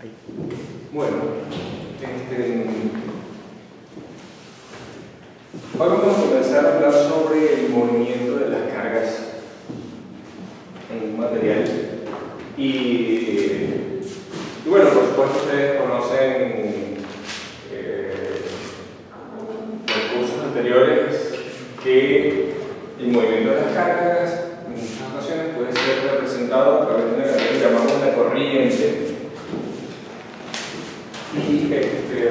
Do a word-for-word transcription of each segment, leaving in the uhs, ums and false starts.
Bueno, este, hoy vamos a comenzar a hablar sobre el movimiento de las cargas en un material. Y, y bueno, por supuesto ustedes conocen eh, en cursos anteriores que el movimiento de las cargas en muchas ocasiones puede ser representado a través de una que llamamos la corriente. Y este,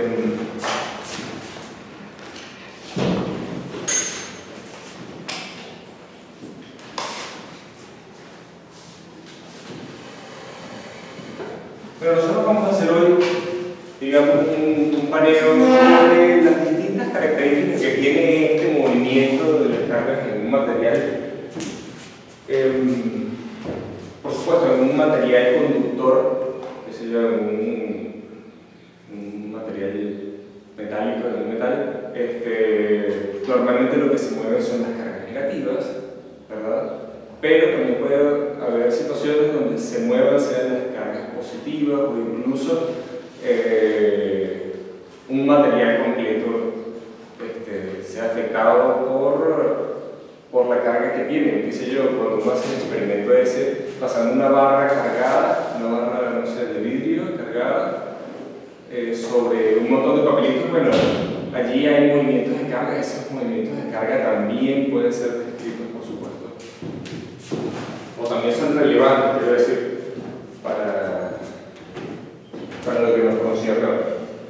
pero nosotros vamos a hacer hoy, digamos, un, un paneo sobre las distintas características que tiene este movimiento de las cargas en un material. Eh, por supuesto, en un material conductor, que se llama un un material metálico, de un metal, este, normalmente lo que se mueve son las cargas negativas, ¿verdad? Pero también puede haber situaciones donde se muevan sean las cargas positivas o incluso eh, un material completo este, sea afectado por, por la carga que tiene. Qué sé yo, cuando uno hace el experimento ese, pasando una barra cargada, una barra, no sé, de vidrio cargada, Eh, sobre un montón de papelitos, bueno, allí hay movimientos de carga, esos movimientos de carga también pueden ser descritos, por supuesto, o también son relevantes, quiero decir, para, para lo que nos concierne ahora.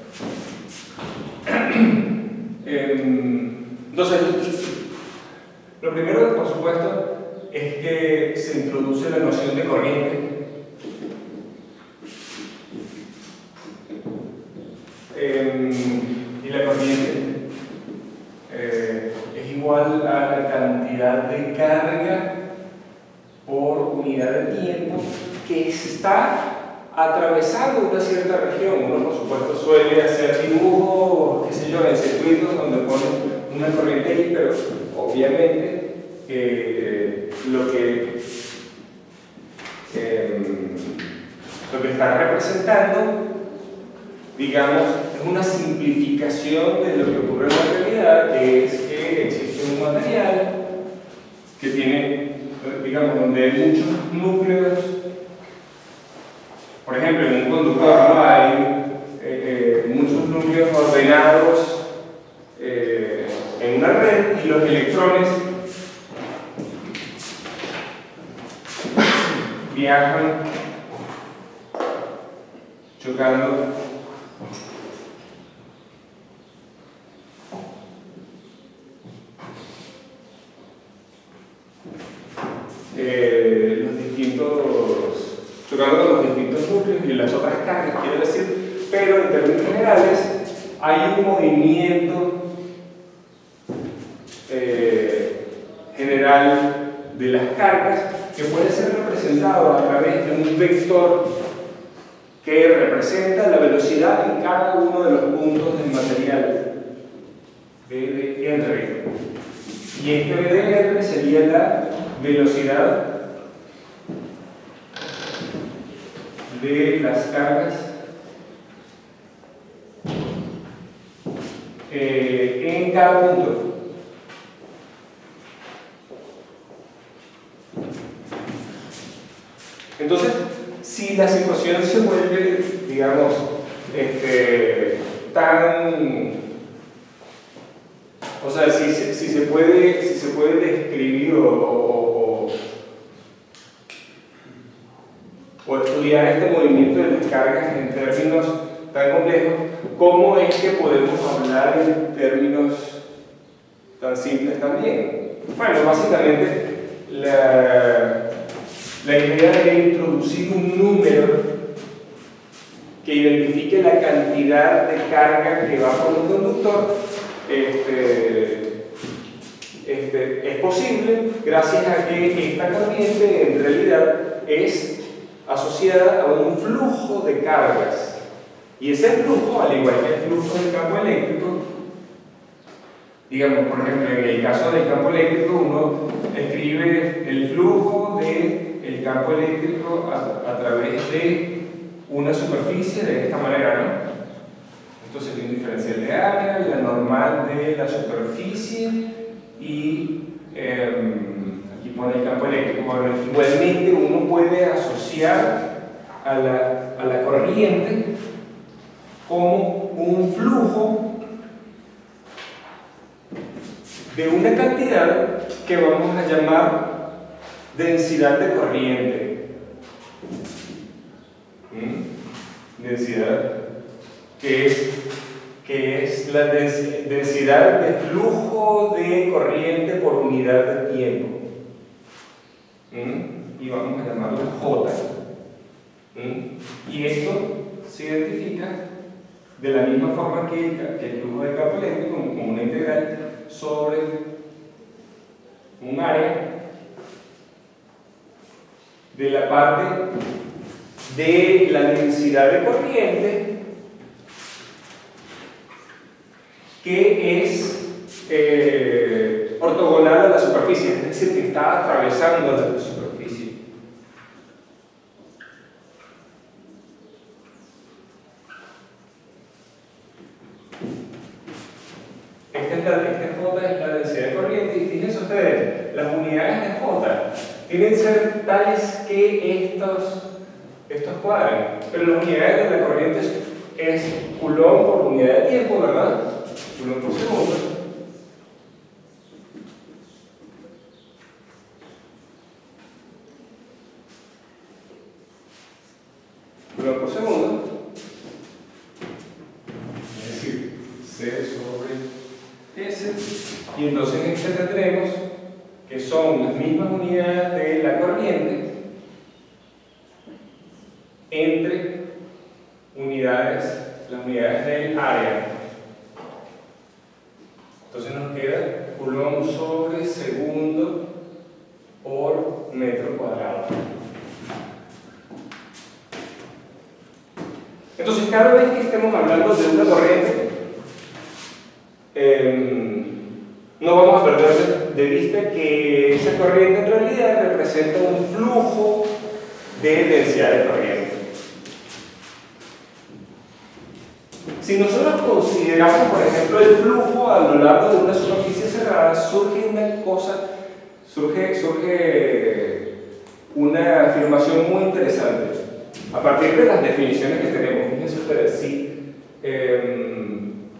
Entonces, lo primero, por supuesto, es que se introduce la noción de corriente. Eh, y la corriente eh, es igual a la cantidad de carga por unidad de tiempo que está atravesando una cierta región. Uno, por supuesto, suele hacer dibujos, qué sé yo, en circuitos donde ponen una corriente ahí, pero obviamente eh, lo que eh, lo que está representando, digamos, es una simplificación de lo que ocurre en la realidad, que es que existe un material que tiene, digamos, donde hay muchos núcleos. Por ejemplo, en un conductor no hay eh, eh, muchos núcleos ordenados eh, en una red, y los electrones viajan chocando Eh, los distintos, chocando con los distintos núcleos y las otras cargas, quiero decir, pero en términos generales hay un movimiento eh, general de las cargas que puede ser representado a través de un vector que representa la velocidad en cada uno de los puntos del material, V de R, y este V de R sería la velocidad de las cargas eh, en cada punto. Entonces, si la situación se vuelve, digamos, este, tan, o sea, si, si, se puede, si se puede describir o, o, o estudiar este movimiento de las cargas en términos tan complejos, ¿cómo es que podemos hablar en términos tan simples también? Bueno, básicamente la, la idea es introducir un número que identifique la cantidad de carga que va por un conductor. Este, este, es posible gracias a que esta corriente en realidad es asociada a un flujo de cargas, y ese flujo, al igual que el flujo del campo eléctrico, digamos, por ejemplo, en el caso del campo eléctrico, uno escribe el flujo del campo eléctrico a, a través de una superficie de esta manera, ¿no? Esto sería un diferencial de área, la normal de la superficie y eh, aquí pone el campo eléctrico. Bueno, igualmente uno puede asociar a la, a la corriente como un flujo de una cantidad que vamos a llamar densidad de corriente. ¿Mm? Densidad, que es, que es la densidad de flujo de corriente por unidad de tiempo. ¿Mm? Y vamos a llamarlo J. ¿Mm? Y esto se identifica de la misma forma que el, que el flujo de campo eléctrico, como, como una integral sobre un área de la parte de la densidad de corriente que es eh, ortogonal a la superficie, es decir, que está atravesando la superficie. Esta es la, esta J es la densidad de corriente y fíjense ustedes, las unidades de J tienen que ser tales que estos, estos cuadren, pero las unidades de la corriente es, es Coulomb por unidad de tiempo, ¿verdad? Coulomb por segundo. Coulomb por segundo. Es decir, C sobre S. Y entonces en este tendremos que son las mismas unidades de la corriente entre unidades, las unidades del área. Entonces nos queda Coulomb sobre segundo por metro cuadrado. Entonces cada vez que estemos hablando de una corriente, eh, no vamos a perder de vista que esa corriente en realidad representa un flujo de densidad de corriente. Si nosotros consideramos, por ejemplo, el flujo a lo largo de una superficie cerrada, surge una cosa, surge, surge una afirmación muy interesante. A partir de las definiciones que tenemos, fíjense ustedes, si, eh,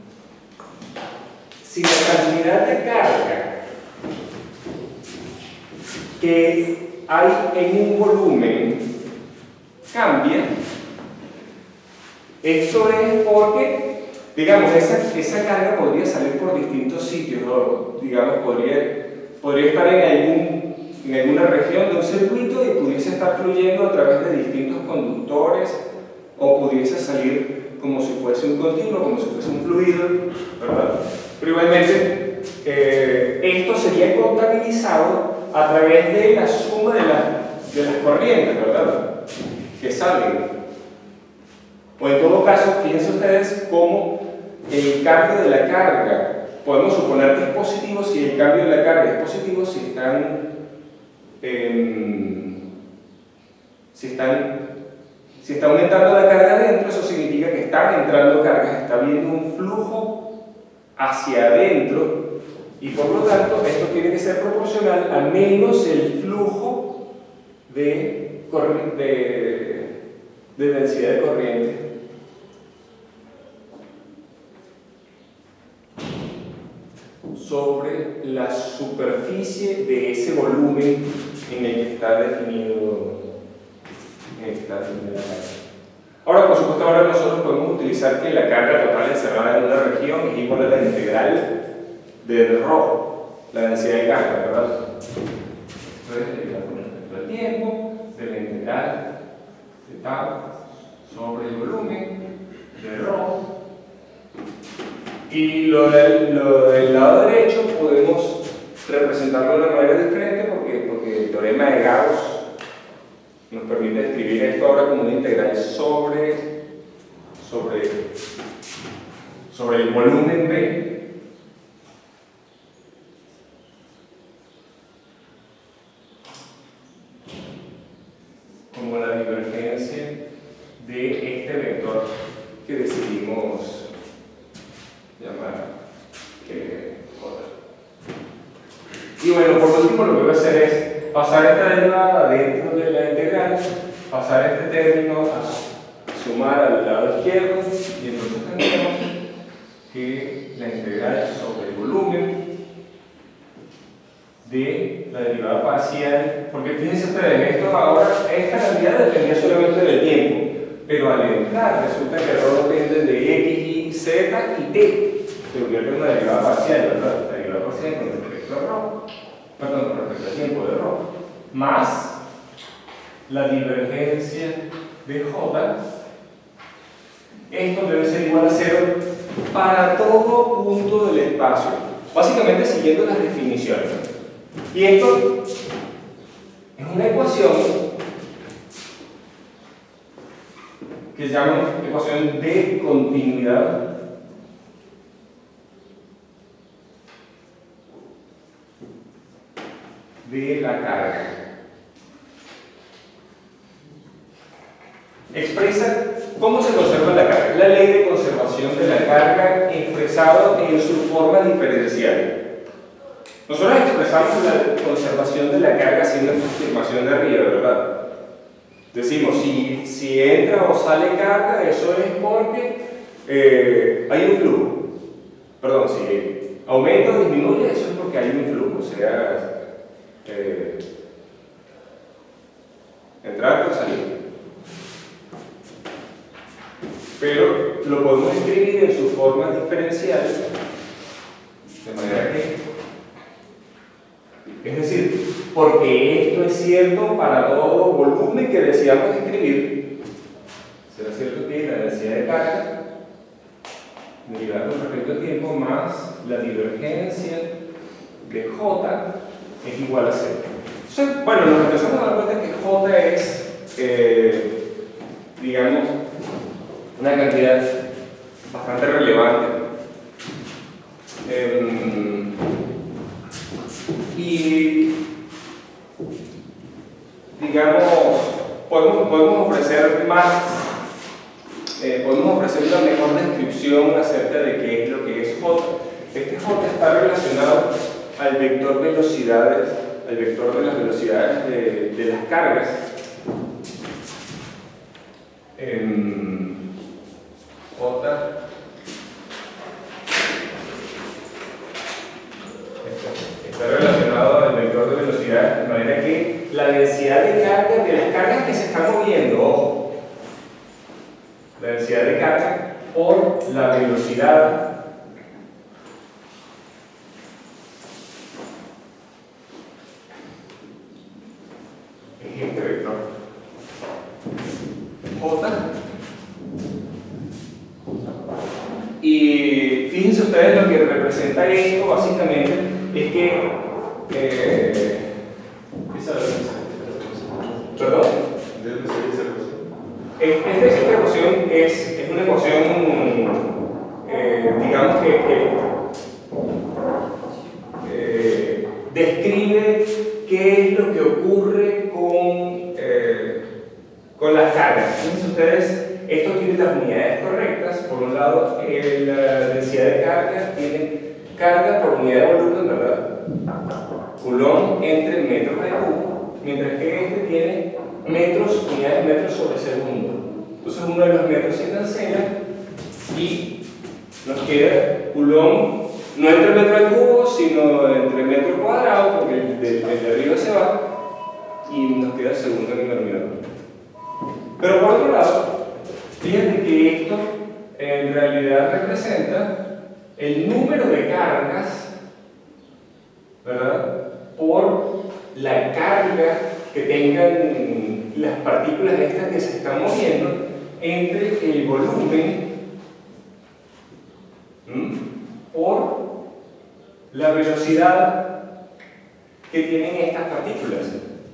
si la cantidad de carga que hay en un volumen cambia, esto es porque, digamos, esa, esa carga podría salir por distintos sitios, ¿no? Digamos, podría, podría estar en, algún, en alguna región de un circuito y pudiese estar fluyendo a través de distintos conductores, o pudiese salir como si fuese un continuo, como si fuese un fluido, ¿verdad? Pero igualmente, eh, esto sería contabilizado a través de la suma de, la, de las corrientes, ¿verdad?, que salen. O en todo caso, fíjense ustedes cómo el cambio de la carga, podemos suponer que es positivo si el cambio de la carga es positivo, si están, eh, si están, si está aumentando la carga adentro, eso significa que están entrando cargas, está habiendo un flujo hacia adentro, y por lo tanto esto tiene que ser proporcional a menos el flujo de, de, de densidad de corriente. Sobre la superficie de ese volumen en el que está definido, en el que está definido la carga. Ahora, por supuesto, ahora nosotros podemos utilizar que la carga total encerrada en una región es igual a la integral de ρ, la densidad de carga, ¿verdad? Entonces, con respecto al tiempo, de la integral de tau sobre el volumen de ρ. Y lo del, lo del lado derecho podemos representarlo de una manera diferente porque, porque el teorema de Gauss nos permite escribir esto ahora como una integral sobre, sobre, sobre el volumen B. Como la divergencia de que decidimos llamar eh, J. Y bueno, por último lo que voy a hacer es pasar esta derivada dentro de la integral, pasar este término a sumar al lado izquierdo, y entonces tendremos que la integral sobre el volumen de la derivada parcial, porque fíjense ustedes, esto ahora, esta cantidad dependía solamente del tiempo, pero al entrar resulta que todo depende de x, y, z y t, se convierte en una derivada parcial, ¿verdad? La derivada parcial con respecto a ρ, perdón, con respecto al tiempo de ρ, más la divergencia de j. Esto debe ser igual a cero para todo punto del espacio, básicamente siguiendo las definiciones. Y esto es una ecuación que se llama ecuación de continuidad de la carga. Expresa cómo se conserva la carga. La ley de conservación de la carga expresado en su forma diferencial. Nosotros expresamos la conservación de la carga haciendo esta afirmación de arriba, ¿verdad? Decimos, si, si entra o sale carga, eso es porque eh, hay un flujo. Perdón, si aumenta o disminuye, eso es porque hay un flujo, o sea, eh, entrar o salir. Pero lo podemos escribir en su forma diferencial, de manera que, es decir, porque esto es cierto para todo volumen que deseamos escribir, será cierto que la densidad de carga derivada con respecto al tiempo más la divergencia de J es igual a cero. Entonces, bueno, nos empezamos a dar cuenta que J es, eh, digamos, una cantidad bastante relevante. Eh, y digamos, podemos, podemos ofrecer más, eh, podemos ofrecer una mejor descripción acerca de qué es lo que es J. Este J está relacionado al vector velocidades, al vector de las velocidades de, de las cargas. Eh, J está relacionado al vector de velocidad, de manera que la densidad de carga de las cargas que se están moviendo, ojo, la densidad de carga por la velocidad es este vector J. Y fíjense ustedes lo que representa esto básicamente es que eh, ¿perdón? Esta, esta ecuación es, es una ecuación eh, digamos que, que eh, describe qué es lo que ocurre con, eh, con las cargas. Fíjense ustedes, esto tiene las unidades correctas. Por un lado, eh, la densidad de carga tiene carga por unidad de volumen, ¿verdad? Coulomb entre metros de cubo, mientras que este tiene metros, unidades de metros sobre segundo. Entonces uno de los metros se cancela y nos queda Coulomb, no entre metro al cubo, sino entre metro cuadrado, porque el de, el de arriba se va, y nos queda el segundo en el denominador. Pero por otro lado, fíjense que esto en realidad representa el número de cargas, ¿verdad?, por la carga que tengan las partículas estas que se están moviendo entre el volumen ¿m? por la velocidad que tienen estas partículas.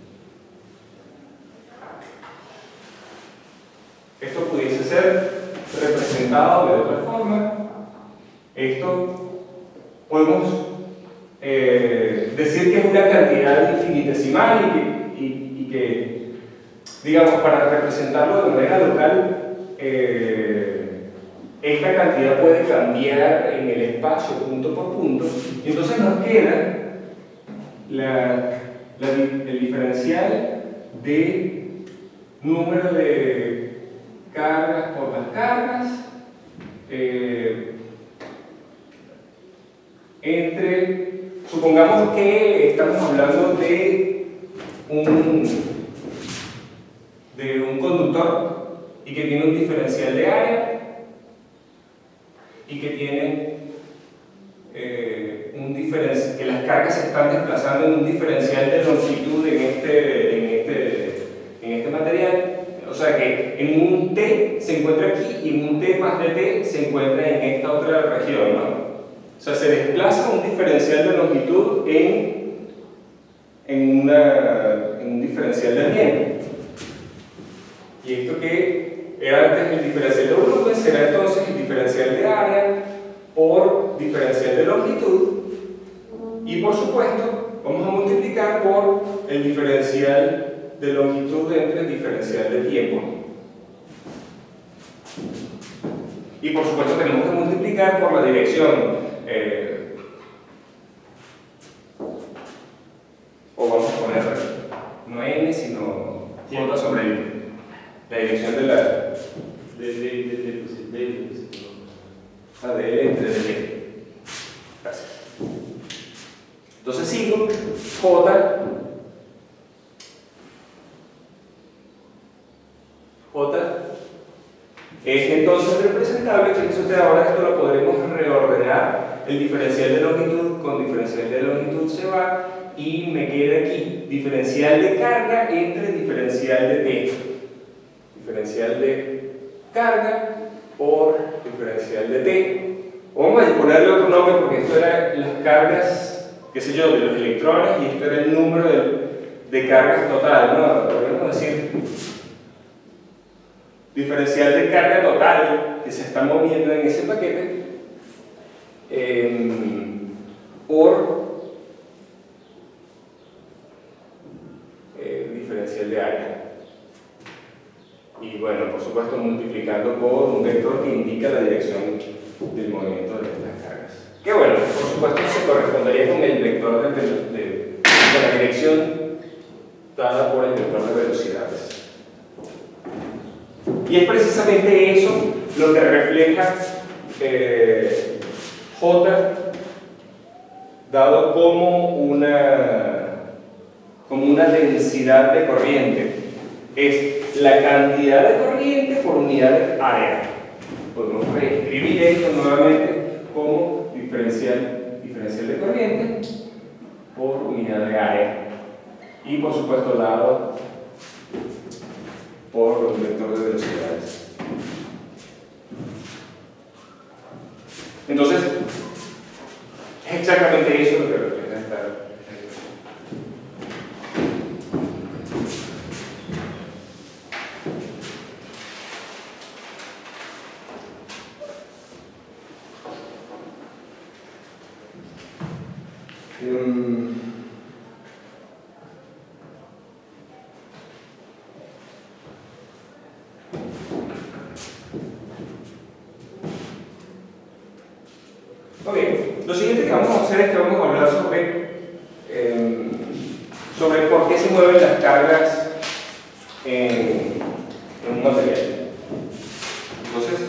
Esto pudiese ser representado de otra forma. Esto podemos eh, decir que es una cantidad infinitesimal y que, y, y que, digamos, para representarlo de manera local, eh, esta cantidad puede cambiar en el espacio punto por punto, y entonces nos queda la, la, el diferencial de número de cargas por las cargas eh, entre, supongamos que estamos hablando de un, de un conductor y que tiene un diferencial de área y que tiene eh, un diferencial, que las cargas se están desplazando en un diferencial de longitud en este, en este, en este material. O sea que en un T se encuentra aquí y en un T más de T se encuentra en esta otra región, ¿no? O sea, se desplaza un diferencial de longitud en, en, una, en un diferencial de tiempo. Y esto que era antes el diferencial de volumen será entonces el diferencial de área por diferencial de longitud, y por supuesto vamos a multiplicar por el diferencial de longitud entre el diferencial de tiempo. Y por supuesto tenemos que multiplicar por la dirección. Eh, o vamos a poner no n sino j sobre l, la dirección de la de de de de de ah, de l entre d. Gracias. Entonces sigo j j es entonces representable. Fíjense usted, ahora esto lo podremos reordenar. El diferencial de longitud con diferencial de longitud se va y me queda aquí diferencial de carga entre diferencial de t. Diferencial de carga por diferencial de t. Vamos a ponerle otro nombre porque esto era las cargas, qué sé yo, de los electrones, y esto era el número de, de cargas total, ¿no? Podríamos decir diferencial de carga total que se está moviendo en ese paquete eh, por eh, diferencial de área. Y bueno, por supuesto multiplicando por un vector que indica la dirección del movimiento de estas cargas. Que bueno, por supuesto se correspondería con el vector de, de, de, de la dirección dada por el vector de velocidades. Y es precisamente eso lo que refleja eh, J dado como una, como una densidad de corriente. Es la cantidad de corriente por unidad de área. Podemos reescribir esto nuevamente como diferencial, diferencial de corriente por unidad de área. Y por supuesto dado por un vector de velocidades. Entonces, es exactamente eso lo que refleja esta. Um, Ok, lo siguiente que vamos a hacer es que vamos a hablar sobre, eh, sobre por qué se mueven las cargas en, en un material. Entonces,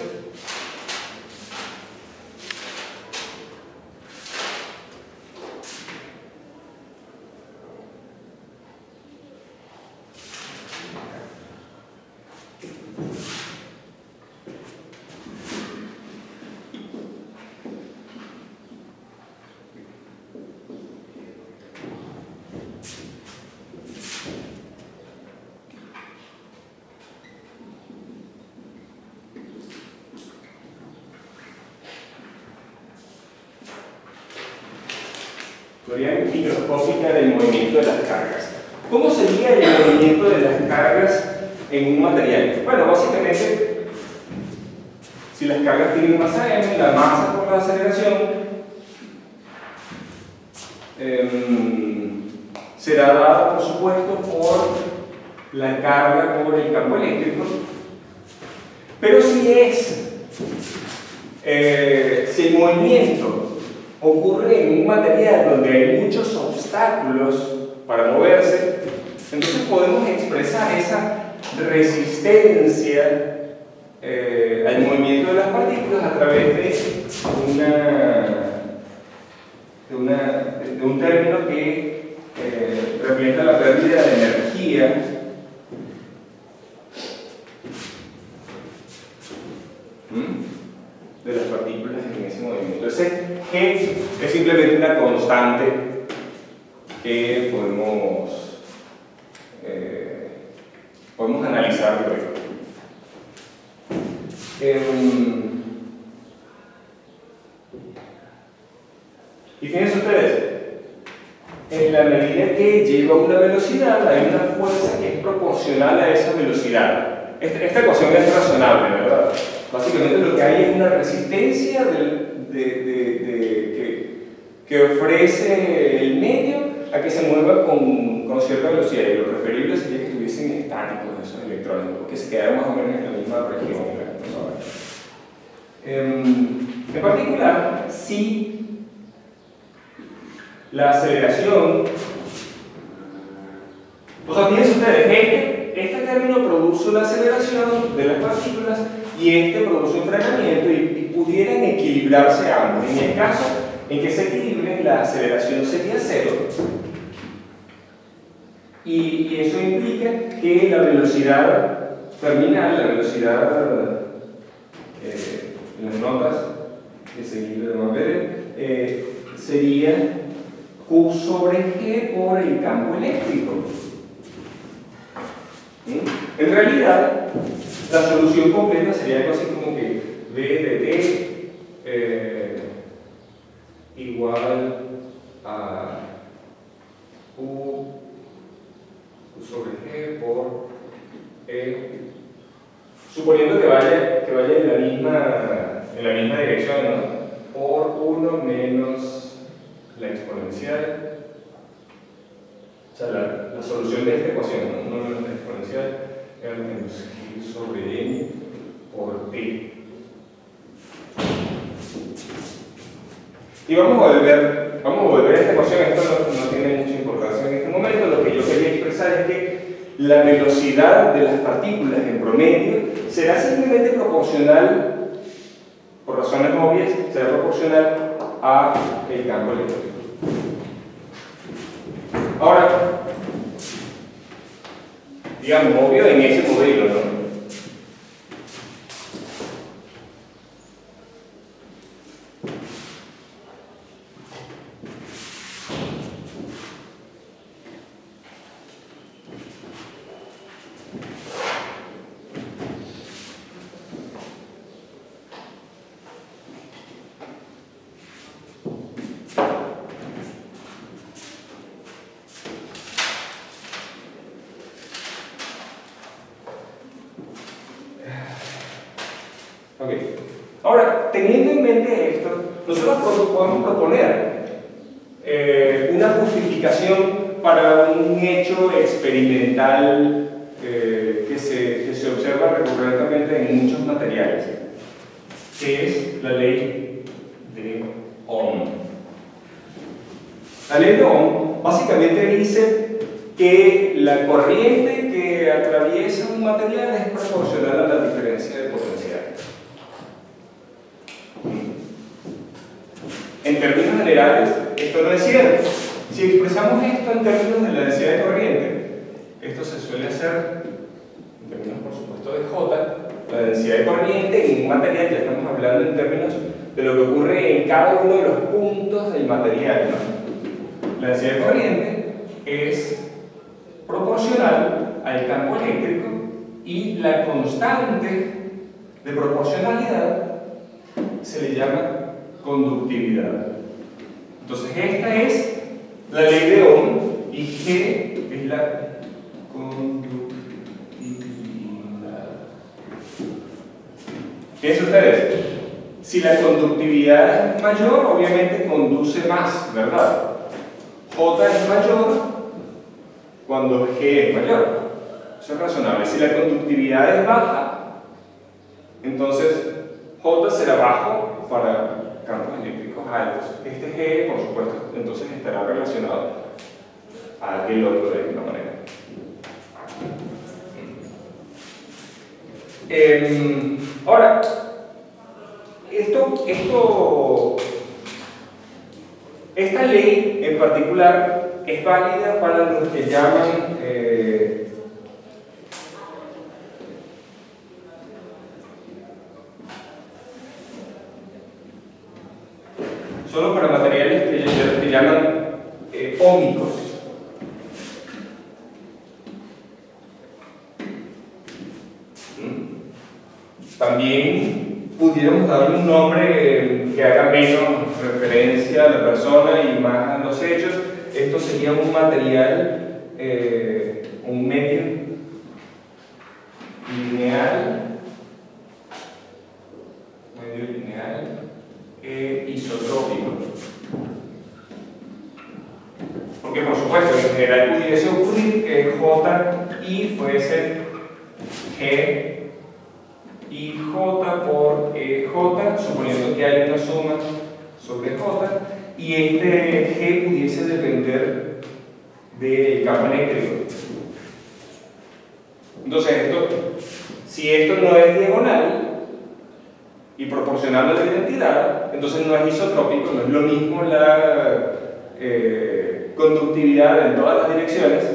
teoría microscópica del movimiento de las cargas. ¿Cómo sería el movimiento de las cargas en un material? Bueno, básicamente, si las cargas tienen masa m, la masa por la aceleración eh, será dada, por supuesto, por la carga por el campo eléctrico. Pero si es Eh, si el movimiento ocurre en un material donde hay muchos obstáculos para moverse, entonces podemos expresar esa resistencia eh, al movimiento de las partículas a través de, una, de, una, de un término que eh, representa la pérdida de energía ¿Mm? de las partículas en ese movimiento. Ese G es simplemente una constante que podemos, eh, podemos analizar luego. Eh, y fíjense ustedes, en la medida que lleva una velocidad, hay una fuerza que es proporcional a esa velocidad. Esta, esta ecuación es razonable, ¿verdad? Básicamente lo que hay es una resistencia de, de, de, de, que, que ofrece el medio a que se mueva con, con cierta velocidad, y lo preferible sería que estuviesen estáticos esos electrones, porque se quedaran más o menos en la misma región. En particular, si la aceleración, o sea, fíjense ustedes, este, este término produce una aceleración de las partículas y este produce un frenamiento, y, y pudieran equilibrarse ambos. En el caso en que se equilibren, la aceleración sería cero, y, y eso implica que la velocidad terminal, la velocidad eh, en las notas que seguir de Mamberg, eh, sería Q sobre G por el campo eléctrico. ¿Mm? En realidad, la solución completa sería algo así como que V de D eh, igual a Q, Q sobre G por E, suponiendo que vaya, que vaya en, la misma, en la misma dirección, ¿no? Por uno menos la exponencial, o sea, la, la solución de esta ecuación, ¿no? uno menos la exponencial, es menos G sobre N por T. Y vamos a volver, vamos a volver a esta ecuación. Esto no, no tiene mucha importancia en este momento. Lo que yo quería expresar es que la velocidad de las partículas en promedio será simplemente proporcional, por razones obvias, será proporcional a el campo eléctrico. Ahora, digamos, obvio en ese modelo, ¿no? Okay. Ahora, teniendo en mente esto, nosotros podemos proponer eh, una justificación para un hecho experimental eh, que, se, que se observa recurrentemente en muchos materiales, que es la ley de Ohm. La ley de Ohm básicamente dice que la corriente que atraviesa un material es proporcional a la diferencia de potencial. En términos generales, esto no es cierto. Si expresamos esto en términos de la densidad de corriente, esto se suele hacer en términos, por supuesto, de J. La densidad de corriente en un material, ya estamos hablando en términos de lo que ocurre en cada uno de los puntos del material, ¿no? La densidad de corriente es proporcional al campo eléctrico, y la constante de proporcionalidad se le llama conductividad. Entonces esta es la ley de Ohm, y G es la conductividad. Fíjense ustedes, si la conductividad es mayor, obviamente conduce más, ¿verdad? J es mayor cuando G es mayor. Eso es razonable. Si la conductividad es baja, entonces J será bajo para campos eléctricos altos. Este G, por supuesto, entonces estará relacionado a aquel otro de alguna manera. Eh, ahora, esto, esto, esta ley en particular es válida para los que llaman eh, solo para materiales que, que llaman eh, ómicos. También pudiéramos darle un nombre que haga menos referencia a la persona y más a los hechos. Esto sería un material, eh, un medio lineal, medio lineal eh, isotrópico. Porque por supuesto en general pudiese ocurrir que J y fuese G y J por eh, J, suponiendo que hay una suma sobre J, y este G pudiese depender del campo eléctrico. Entonces, esto, si esto no es diagonal y proporcional a la identidad, entonces no es isotrópico, no es lo mismo la eh, conductividad en todas las direcciones.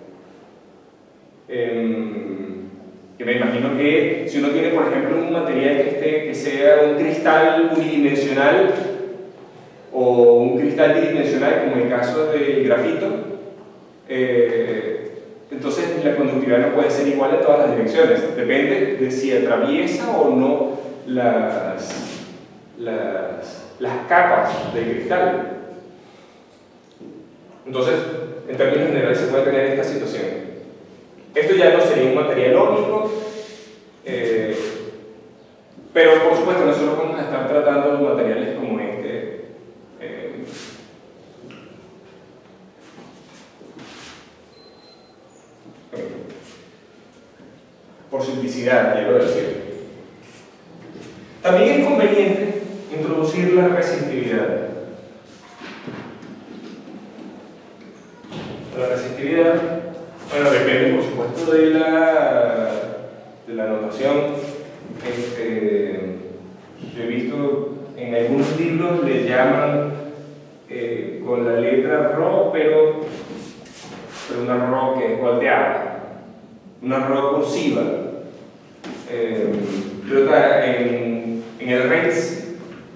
Eh, que me imagino que si uno tiene, por ejemplo, un material que, esté, que sea un cristal unidimensional o un cristal bidimensional, como el caso del grafito, eh, entonces la conductividad no puede ser igual en todas las direcciones. Depende de si atraviesa o no las, las, las capas del cristal. Entonces, en términos generales, se puede tener esta situación. Esto ya no sería un material ómico, eh, pero por supuesto nosotros vamos a estar tratando los materiales como este. Eh, por simplicidad, quiero decir. También es conveniente introducir la resistividad. La resistividad, bueno, depende por supuesto de la, de la notación. Este, yo he visto en algunos libros le llaman eh, con la letra Rho, pero, pero una Rho que es volteada, una Rho cursiva. Eh, pero en, en el Rex,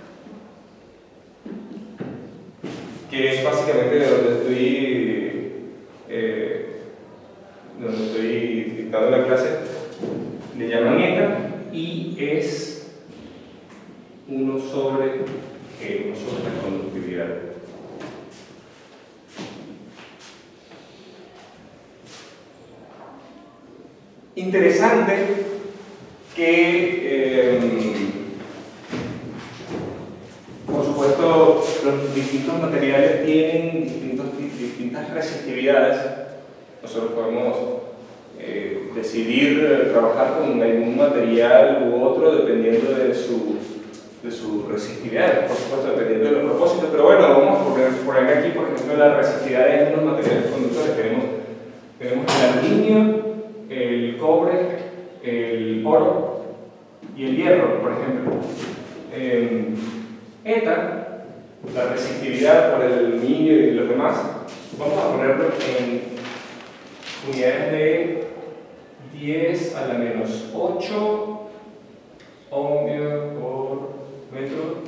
que es básicamente de donde estoy, eh, donde estoy dictando la clase, le llaman eta y es uno sobre G, uno sobre la conductividad. Interesante que eh, por supuesto los distintos materiales tienen distintos, distintas resistividades. Nosotros podemos eh, decidir eh, trabajar con algún material u otro dependiendo de su, de su resistividad, por supuesto dependiendo de los propósitos, pero bueno, vamos a poner, poner aquí por ejemplo la resistividad de algunos materiales conductores. Tenemos, tenemos el aluminio, el cobre, el oro y el hierro, por ejemplo. Eh, eta, la resistividad por el aluminio y los demás, vamos a ponerlo en unidades de diez a la menos ocho ohmio por metro.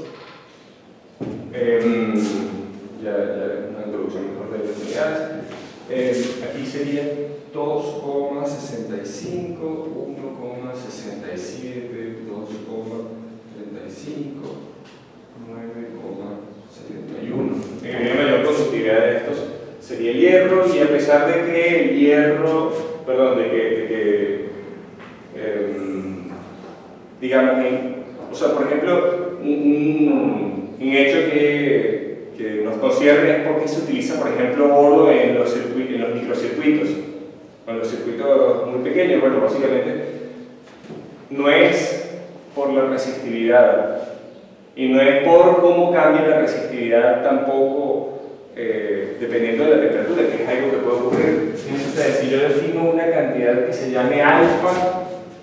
Eh, ya, ya una introducción mejor de las unidades. Eh, aquí sería dos coma sesenta y cinco, uno coma sesenta y siete, dos coma treinta y cinco, nueve coma setenta y uno. En la mayor conductividad de estos sería el hierro, y a pesar de que el hierro, perdón, de que, de que eh, digamos, en, o sea, por ejemplo, un, un hecho que, que nos concierne es porque se utiliza, por ejemplo, oro en los, circuitos, en los microcircuitos. Con los circuitos muy pequeños, bueno, básicamente no es por la resistividad. Y no es por cómo cambia la resistividad tampoco, eh, dependiendo de la temperatura, que es algo que puede ocurrir. Fíjense ustedes, si yo defino una cantidad que se llame alfa,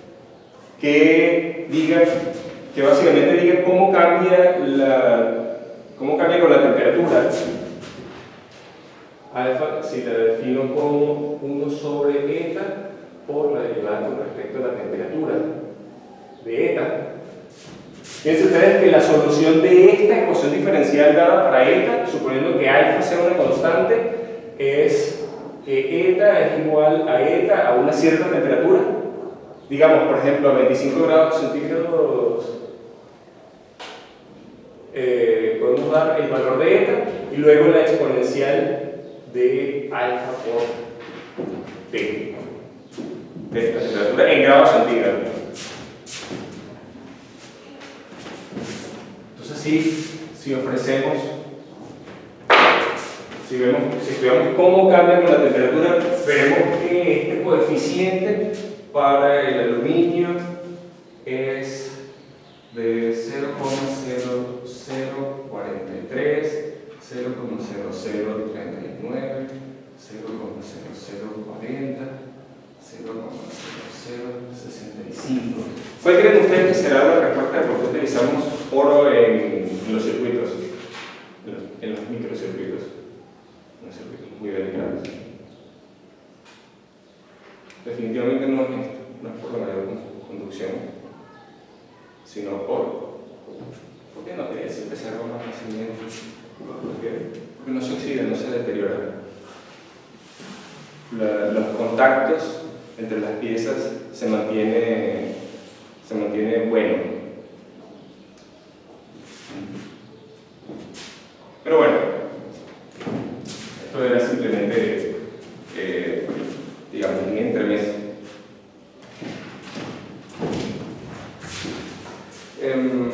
que diga, que básicamente diga cómo cambia la, cómo cambia con la temperatura. Alfa, si la defino como uno sobre eta por la derivada con respecto a la temperatura de eta. Fíjense ustedes que la solución de esta ecuación diferencial dada para eta, suponiendo que alfa sea una constante, es que eta es igual a eta a una cierta temperatura. Digamos, por ejemplo, a veinticinco grados centígrados eh, podemos dar el valor de eta y luego la exponencial de alfa por T de esta temperatura en grados centígrados. Entonces, si, si ofrecemos, si, vemos, si estudiamos cómo cambia con la temperatura, veremos que este coeficiente para el aluminio es de cero coma cero cero cuarenta y tres, cero coma cero cero treinta y nueve, cero coma cero cero cuarenta, cero coma cero cero sesenta y cinco. ¿Cuál creen ustedes que será la respuesta de por qué utilizamos oro en, en los circuitos? En los, en los microcircuitos. En los circuitos muy delicados. Definitivamente no es esto, no es por la mayor conducción, sino por. ¿Por qué no quería siempre se arma más fácilmente? Porque, porque no se oxida, no se deteriora. La, los contactos entre las piezas se mantiene, se mantiene bueno. Pero bueno, esto era simplemente, eh, digamos, un entremés. Um,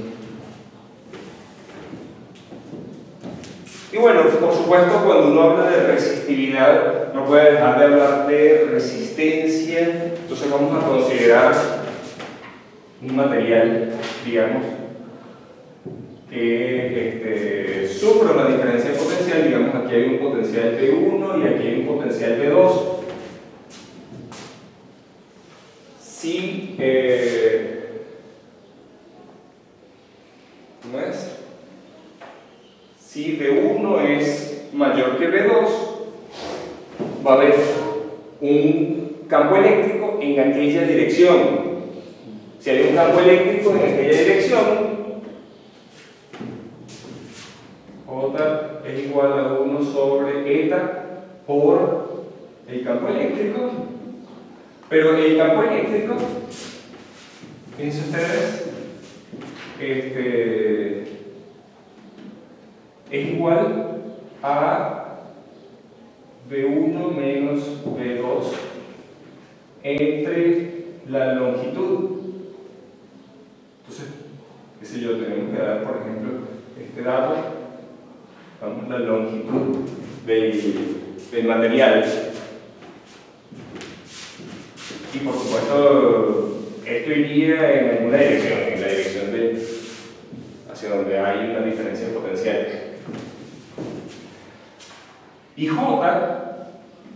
y bueno, por supuesto, cuando uno habla de resistividad, no puede dejar de hablar de resistencia. Entonces vamos a considerar un material, digamos, que este, sufre una diferencia de potencial. Digamos, aquí hay un potencial P uno y aquí hay un potencial P dos. Si eh, ¿cómo es? Si B uno es mayor que B dos, va a haber un campo eléctrico en aquella dirección. Si hay un campo eléctrico en aquella dirección, J es igual a uno sobre eta por el campo eléctrico. Pero el campo eléctrico, fíjense ustedes, este, es igual a B uno menos B dos entre la longitud. Entonces, qué sé yo, tenemos que dar, por ejemplo, este dato, vamos, la longitud del, del material. Y por supuesto, esto iría en alguna dirección, en la dirección de hacia donde hay una diferencia de potencial. Y J,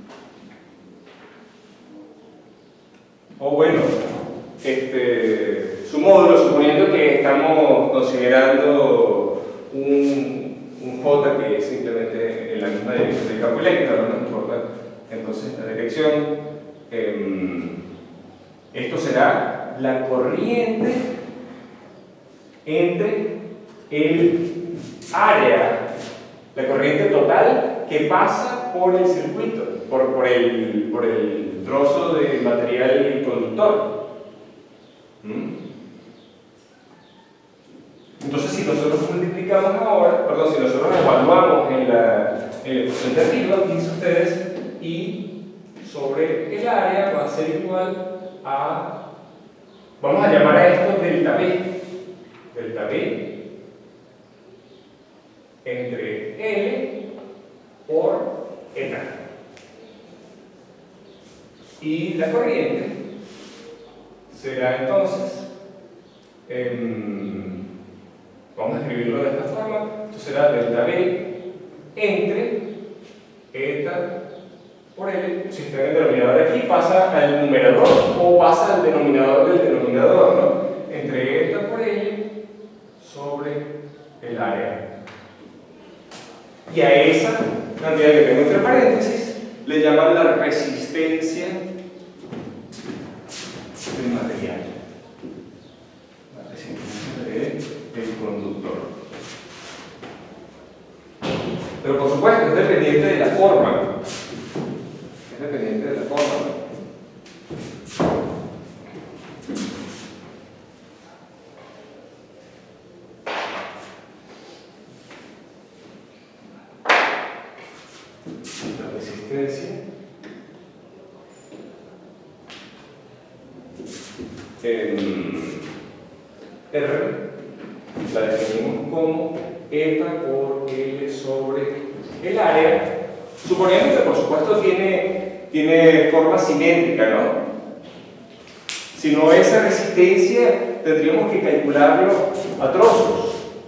o bueno, este, su módulo, suponiendo que estamos considerando un, un J que es simplemente en la misma dirección del campo eléctrico, no nos importa entonces la dirección. Eh, esto será la corriente entre el área, la corriente total que pasa por el circuito, por, por, el, por el trozo de material conductor. ¿Mm? Entonces, si nosotros multiplicamos ahora, perdón, si nosotros evaluamos en la, en el porcentaje arriba, fíjense ustedes, y sobre el área va a ser igual a, vamos a llamar a esto delta B, delta B entre L por eta. Y la corriente será entonces eh, vamos a escribirlo de esta forma. Esto será delta B entre eta por L. Si está en el denominador aquí, pasa al numerador o pasa al denominador del denominador, ¿no? Entre eta por L sobre el área. Y a esa cantidad que tengo entre paréntesis le llaman la resistencia del material. La resistencia del conductor. Pero por supuesto es dependiente de la forma. Es dependiente de la forma. La resistencia en R la definimos como eta por L sobre el área, suponiendo que por supuesto tiene, tiene forma simétrica, ¿no? Si no esa resistencia tendríamos que calcularlo a trozos.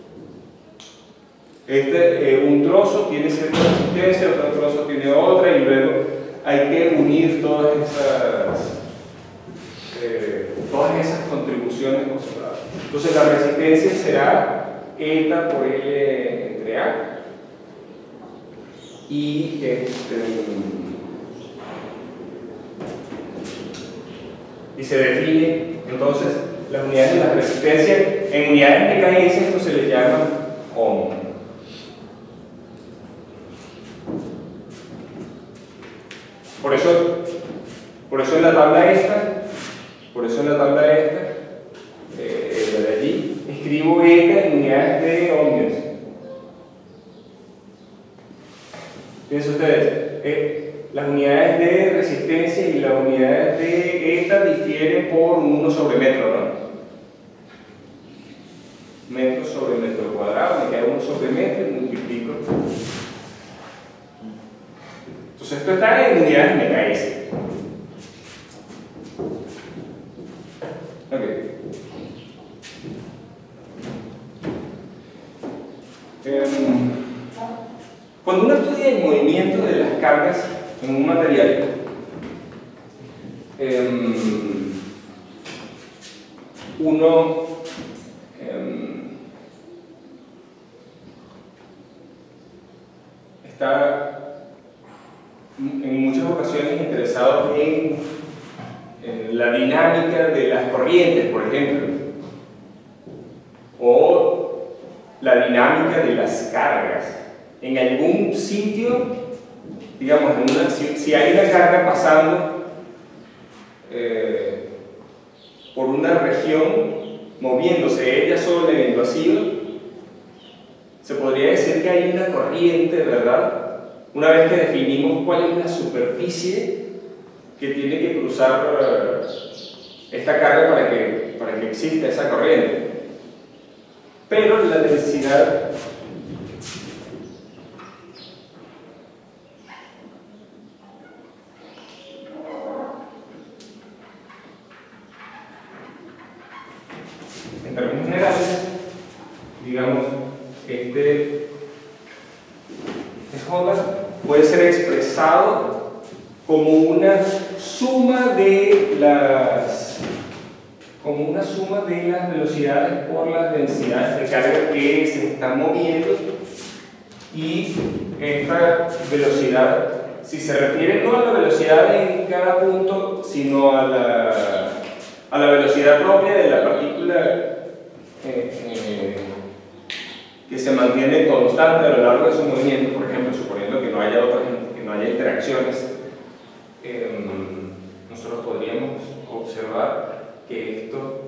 Este, eh, un trozo tiene cierta resistencia, otro trozo tiene otra, y luego hay que unir todas esas, eh, todas esas contribuciones por separado. Entonces la resistencia será eta por L entre A, y este, y se define entonces las unidades de la resistencia en unidades de K S. Esto se le llama ohm. Por eso, por eso en la tabla esta, por eso en la tabla esta, eh, la de allí, escribo eta en unidades de ohmios. Fíjense ustedes, eh, las unidades de resistencia y las unidades de eta difieren por uno sobre metro, ¿no? Metro sobre metro cuadrado, me queda uno sobre metro y multiplico. Entonces esto está en unidades de K S. Ok. Um, cuando uno estudia el movimiento de las cargas en un material, um, uno um, está en muchas ocasiones interesados en, en la dinámica de las corrientes, por ejemplo, o la dinámica de las cargas. En algún sitio, digamos, en una, si, si hay una carga pasando eh, por una región, moviéndose ella sola en el vacío, se podría decir que hay una corriente, ¿verdad? Una vez que definimos cuál es la superficie que tiene que cruzar uh, esta carga para que, para que exista esa corriente. Pero la densidad en términos generales, digamos, este J puede ser expresado como una suma de las como una suma de las velocidades por las densidades de carga que se están moviendo, y esta velocidad, si se refiere no a la velocidad en cada punto, sino a la, a la velocidad propia de la partícula eh, eh, que se mantiene constante a lo largo de su movimiento, por ejemplo, suponiendo que no haya otras, que no haya interacciones, eh, nosotros podríamos observar que esto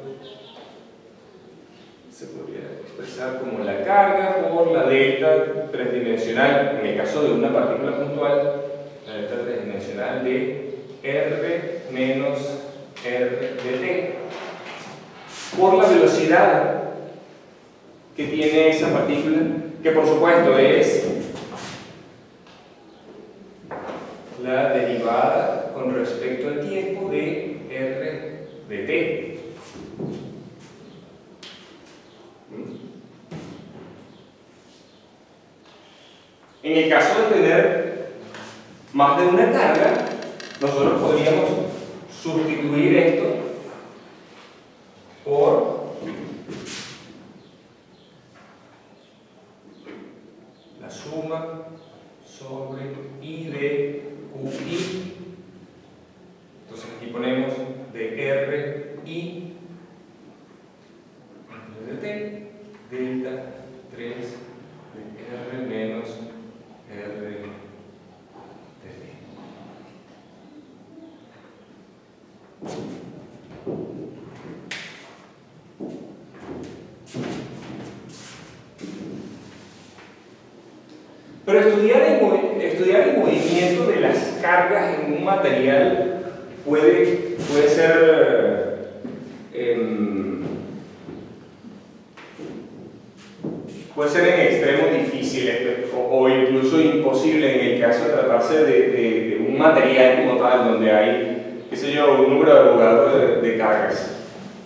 se podría expresar como la carga por la delta tridimensional, en el caso de una partícula puntual, la delta tridimensional de R menos R de T, por la velocidad que tiene esa partícula, que por supuesto es la derivada con respecto al tiempo de R de T. En el caso de tener más de una carga, nosotros podríamos sustituir esto por la suma sobre I de Q I. Entonces aquí ponemos de R I de T, delta tres de R menos R de T. Pero estudiar el, estudiar el movimiento de las cargas en un material puede, puede ser eh, puede ser en extremo difícil o, o incluso imposible en el caso de tratarse de, de, de un material como tal, donde hay, qué sé yo, un número de abogados de, de cargas.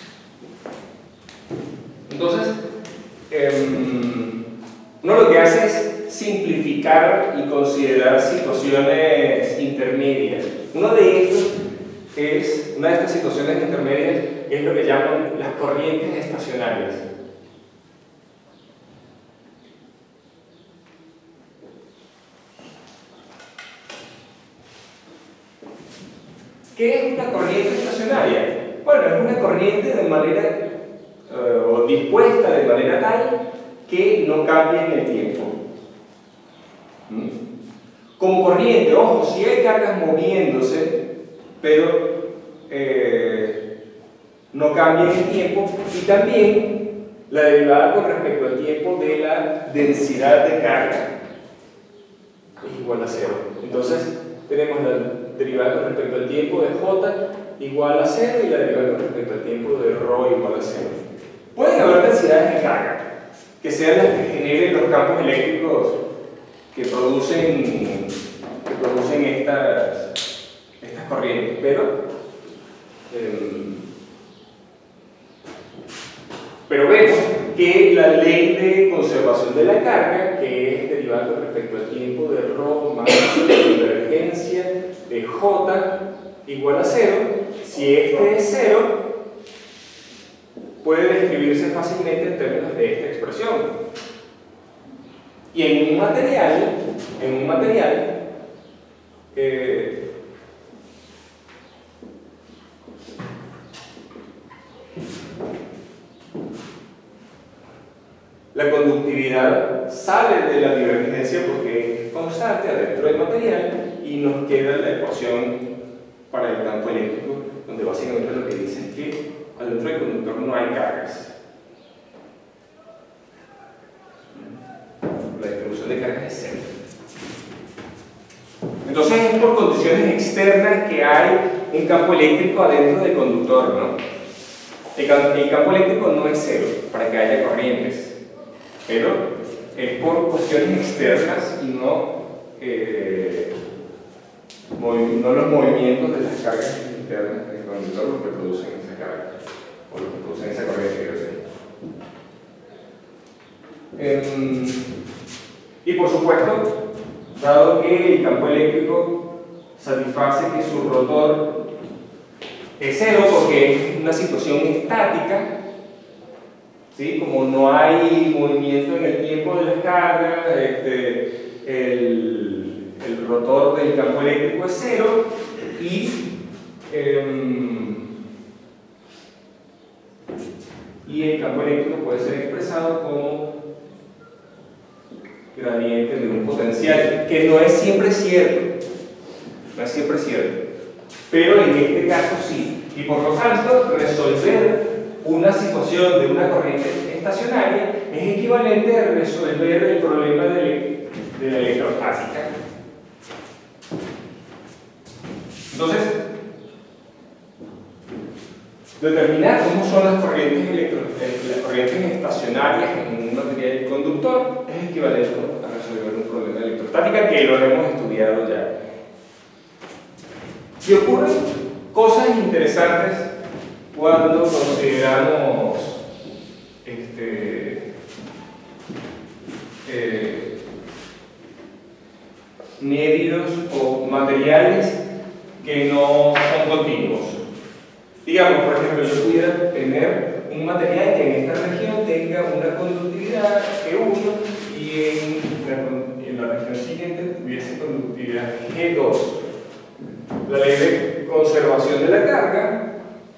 Entonces, eh, uno lo que hace es simplificar y considerar situaciones intermedias. Uno de estos es, una de estas situaciones intermedias es lo que llaman las corrientes estacionarias. ¿Qué es una corriente estacionaria? Bueno, es una corriente de manera uh, o dispuesta de manera tal que no cambie en el tiempo. ¿Mm? Como corriente, ojo, si hay cargas moviéndose, pero eh, no cambian el tiempo, y también la derivada con respecto al tiempo de la densidad de carga es igual a cero. Entonces tenemos la derivada con respecto al tiempo de J igual a cero y la derivada con respecto al tiempo de ρ igual a cero. Pueden haber densidades de carga que sean las que generen los campos eléctricos que producen, que producen estas, estas corrientes, pero eh, pero vemos que la ley de conservación de la carga, que es derivada con respecto al tiempo de ρ más la divergencia de J igual a cero, si este es cero, puede describirse fácilmente en términos de esta expresión. Y en un material, en un material, eh, la conductividad sale de la divergencia porque es constante adentro del material y nos queda la ecuación para el campo eléctrico, donde básicamente lo que dice es que adentro del conductor no hay cargas. La distribución de cargas es cero. Entonces es por condiciones externas que hay un campo eléctrico adentro del conductor, ¿no? El, camp el campo eléctrico no es cero para que haya corrientes, pero es por cuestiones externas y no, eh, no los movimientos de las cargas internas del conductor los que producen esa carga o los que producen esa corriente. Eh, y por supuesto, dado que el campo eléctrico satisface que su rotor es cero porque es una situación estática, ¿sí? Como no hay movimiento en el tiempo de las cargas, este, el, el rotor del campo eléctrico es cero y, eh, y el campo eléctrico puede ser expresado como gradiente de un potencial, que no es siempre cierto, no es siempre cierto, pero en este caso sí, y por lo tanto resolver una situación de una corriente estacionaria es equivalente a resolver el problema de, de la electrostática. Entonces, determinar cómo son las corrientes, electro, las corrientes estacionarias en un material conductor es equivalente a resolver un problema de electrostática que lo hemos estudiado ya. Y ocurren cosas interesantes cuando consideramos este, eh, medios o materiales que no son continuos. Digamos, por ejemplo, yo pudiera tener un material que en esta región tenga una conductividad G uno y en la, en la región siguiente tuviese conductividad G dos. La ley de conservación de la carga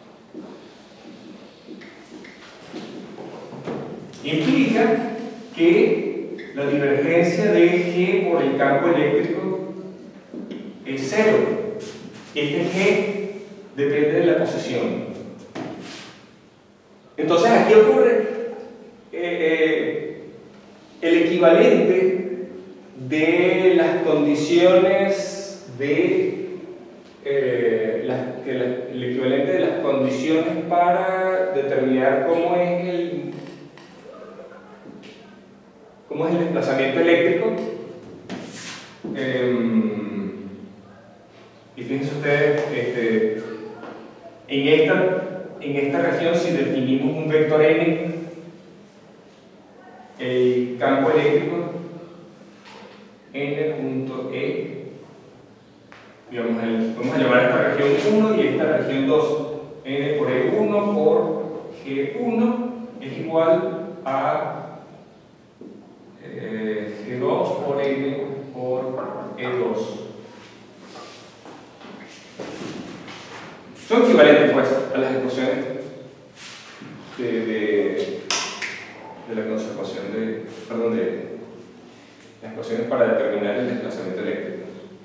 implica que la divergencia de G por el campo eléctrico es cero. Este G depende de la posición. Entonces aquí ocurre eh, eh, el equivalente de las condiciones de eh, las, que la, el equivalente de las condiciones para determinar cómo es el cómo es el desplazamiento eléctrico. Eh, y fíjense ustedes, este, en esta En esta región, si definimos un vector n, el campo eléctrico n.e, digamos, el, vamos a llamar a esta región uno y esta región dos. N por E uno por G uno es igual a eh, G dos por N por E dos. Son equivalentes, pues, a las ecuaciones de, de, de la conservación de, perdón, de las ecuaciones para determinar el desplazamiento eléctrico.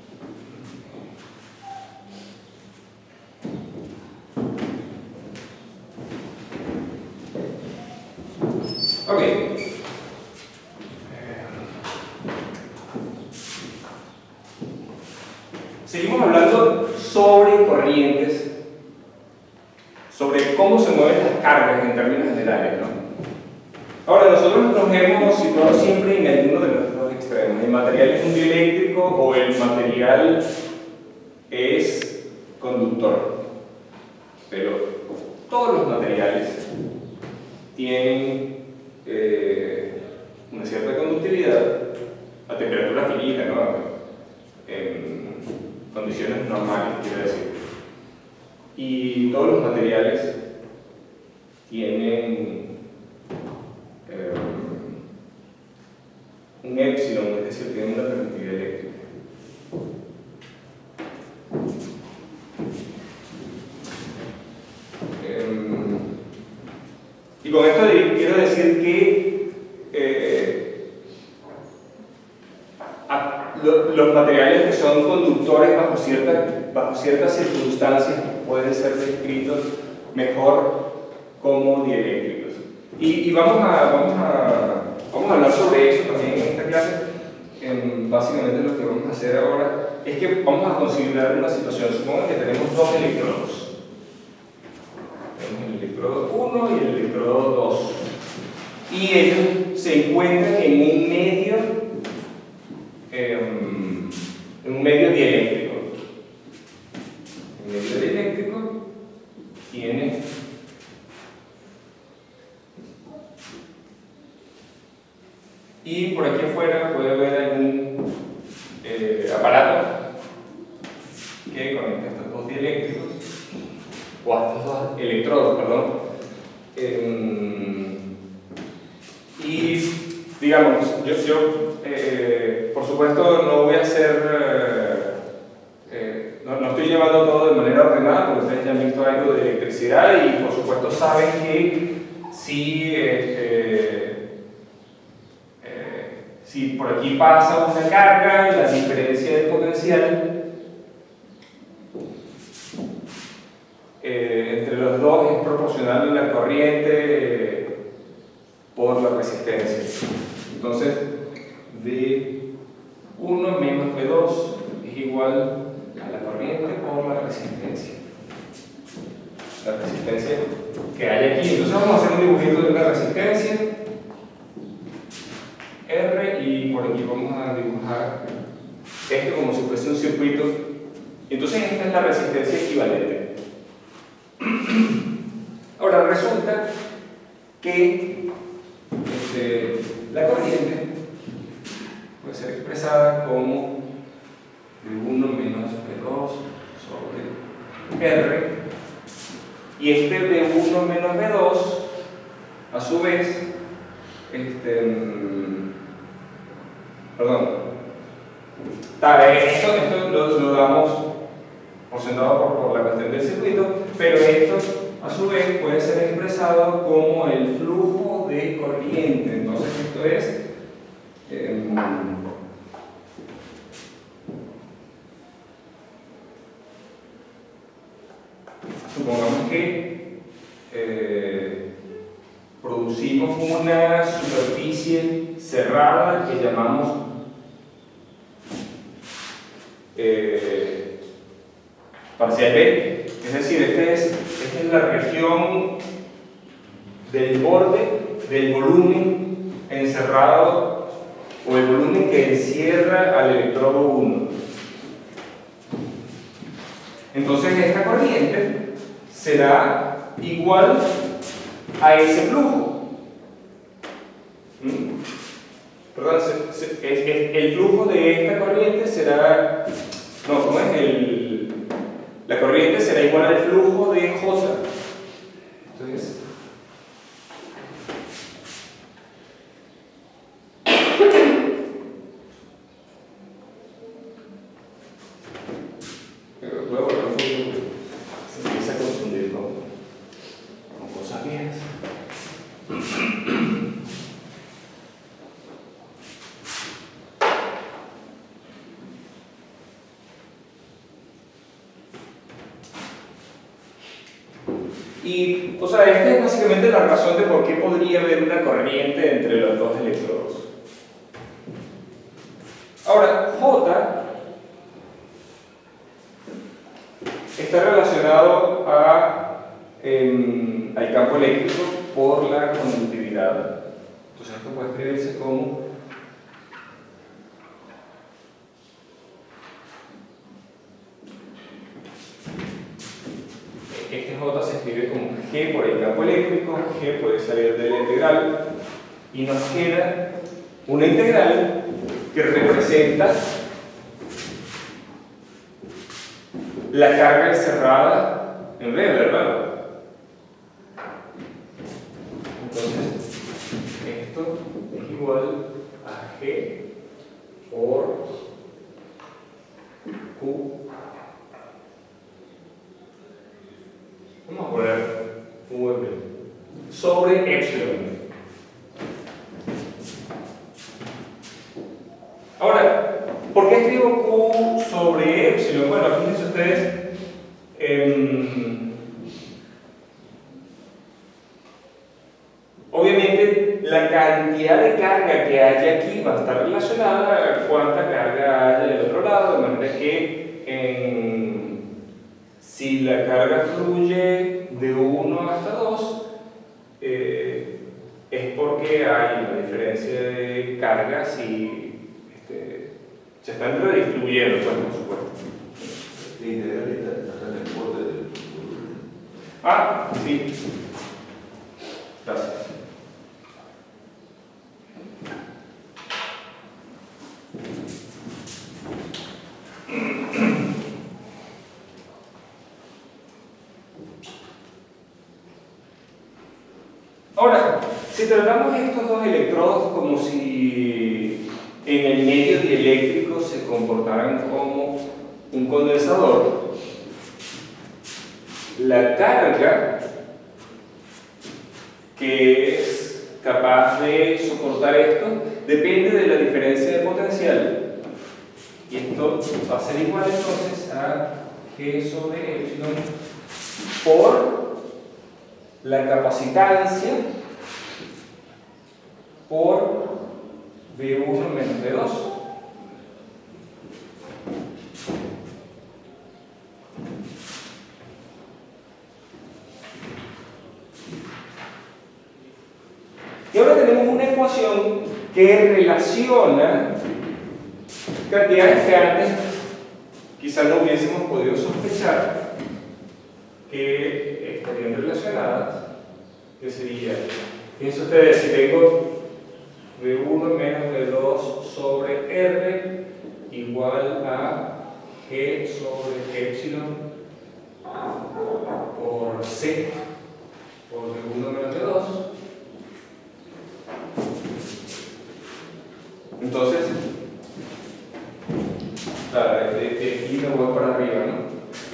Ok. Seguimos hablando sobre corrientes, sobre cómo se mueven las cargas en términos generales, ¿no? Ahora, nosotros nos hemos situado siempre en alguno de los dos extremos. El material es un dieléctrico o el material es conductor. Pero todos los materiales tienen eh, una cierta conductividad a temperatura finita, ¿no? En condiciones normales, quiero decir. Y todos los materiales tienen eh, un épsilon, es decir, tienen una permitividad eléctrica. Eh, y con esto quiero decir que eh, a, lo, los materiales que son conductores bajo, cierta, bajo ciertas circunstancias pueden ser descritos mejor como dieléctricos. Y, y vamos, a, vamos, a, vamos a hablar sobre eso también en esta clase. En, básicamente lo que vamos a hacer ahora es que vamos a considerar una situación. Supongo que tenemos dos electrodos. Tenemos el electrodo uno y el electrodo dos. Y ellos se encuentran en un medio, eh, en un medio dieléctrico. El medio dieléctrico tiene y por aquí afuera puede haber algún eh, aparato que conecta estos dos dieléctricos o a estos dos electrodos, perdón. Eh, y digamos, yo, yo eh, por supuesto no voy a hacer eh, No, no estoy llevando todo de manera ordenada, porque ustedes ya han visto algo de electricidad y por supuesto saben que si, este, eh, si por aquí pasa una carga, la diferencia de potencial eh, entre los dos es proporcional a la corriente eh, por la resistencia. Entonces, V uno menos V dos es igual a la corriente por la resistencia. La resistencia que hay aquí. Entonces vamos a hacer un dibujito de una resistencia R y por aquí vamos a dibujar esto como si fuese un circuito. Entonces esta es la resistencia equivalente. Ahora resulta que este, la corriente puede ser expresada como V uno menos V dos sobre R, y este V uno menos V dos, a su vez, este, perdón, tal, esto, esto lo, lo damos por sentado por, por la cuestión del circuito, pero esto a su vez puede ser expresado como el flujo de corriente. Entonces esto es eh, supongamos que eh, producimos una superficie cerrada que llamamos eh, parcial B, es decir, esta es, esta es la región del borde del volumen encerrado, o el volumen que encierra al electrodo uno. Entonces esta corriente será igual a ese flujo. ¿Mm? Perdón, se, se, es, es, el flujo de esta corriente será, no, ¿cómo es? El, la corriente será igual al flujo de J. Entonces, luego se empieza a confundir con, con cosas viejas. Y, o sea, esta es básicamente la razón de por qué podría haber una corriente entre los dos electrodos. Ahora, J está relacionado a, eh, al campo eléctrico por la conductividad. Entonces esto puede escribirse como este J se escribe como G por el campo eléctrico, G puede salir de la integral, y nos queda una integral que representa la carga encerrada en B, ¿verdad? Entonces, esto es igual a G por Q. Vamos a poner V sobre epsilon. Ahora, ¿por qué escribo Q sobre epsilon? Bueno, fíjense ustedes, eh, obviamente la cantidad de carga que haya aquí va a estar relacionada a cuánta carga haya del otro lado, de manera que en si la carga fluye de uno hasta dos, eh, es porque hay una diferencia de cargas y este, se están redistribuyendo, pues, por supuesto. La integral está en el borde del volumen. Ah, sí. Gracias. Ahora, si tratamos estos dos electrodos como si en el medio dieléctrico se comportaran como un condensador, la carga que es capaz de soportar esto depende de la diferencia de potencial. Y esto va a ser igual entonces a G sobre epsilon por la capacitancia por V uno menos V dos. Y ahora tenemos una ecuación que relaciona cantidades que antes quizás no hubiésemos podido sospechar que estarían relacionadas, que sería, fíjense ustedes, si tengo V uno menos V dos sobre R igual a Entonces, claro, de, de aquí me voy para arriba, ¿no?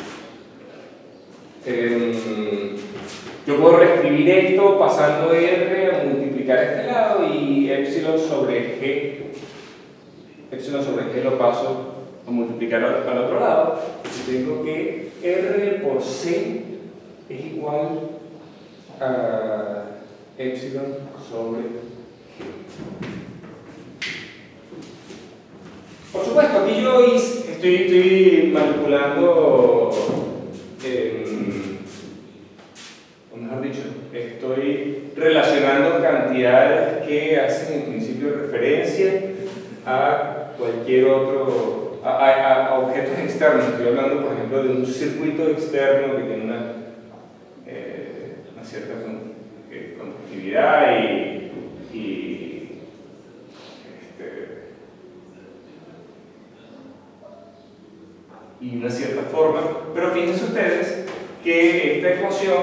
Eh, yo puedo reescribir esto pasando R a multiplicar este lado y epsilon sobre G. Epsilon sobre G lo paso a multiplicar al, al otro lado. Y tengo que R por C es igual a epsilon sobre G. Por supuesto, aquí yo estoy, estoy manipulando, eh, o mejor dicho, estoy relacionando cantidades que hacen en principio referencia a cualquier otro, a, a, a objetos externos. Estoy hablando, por ejemplo, de un circuito externo que tiene una, eh, una cierta conductividad y, y este, y una cierta forma, pero fíjense ustedes que esta ecuación,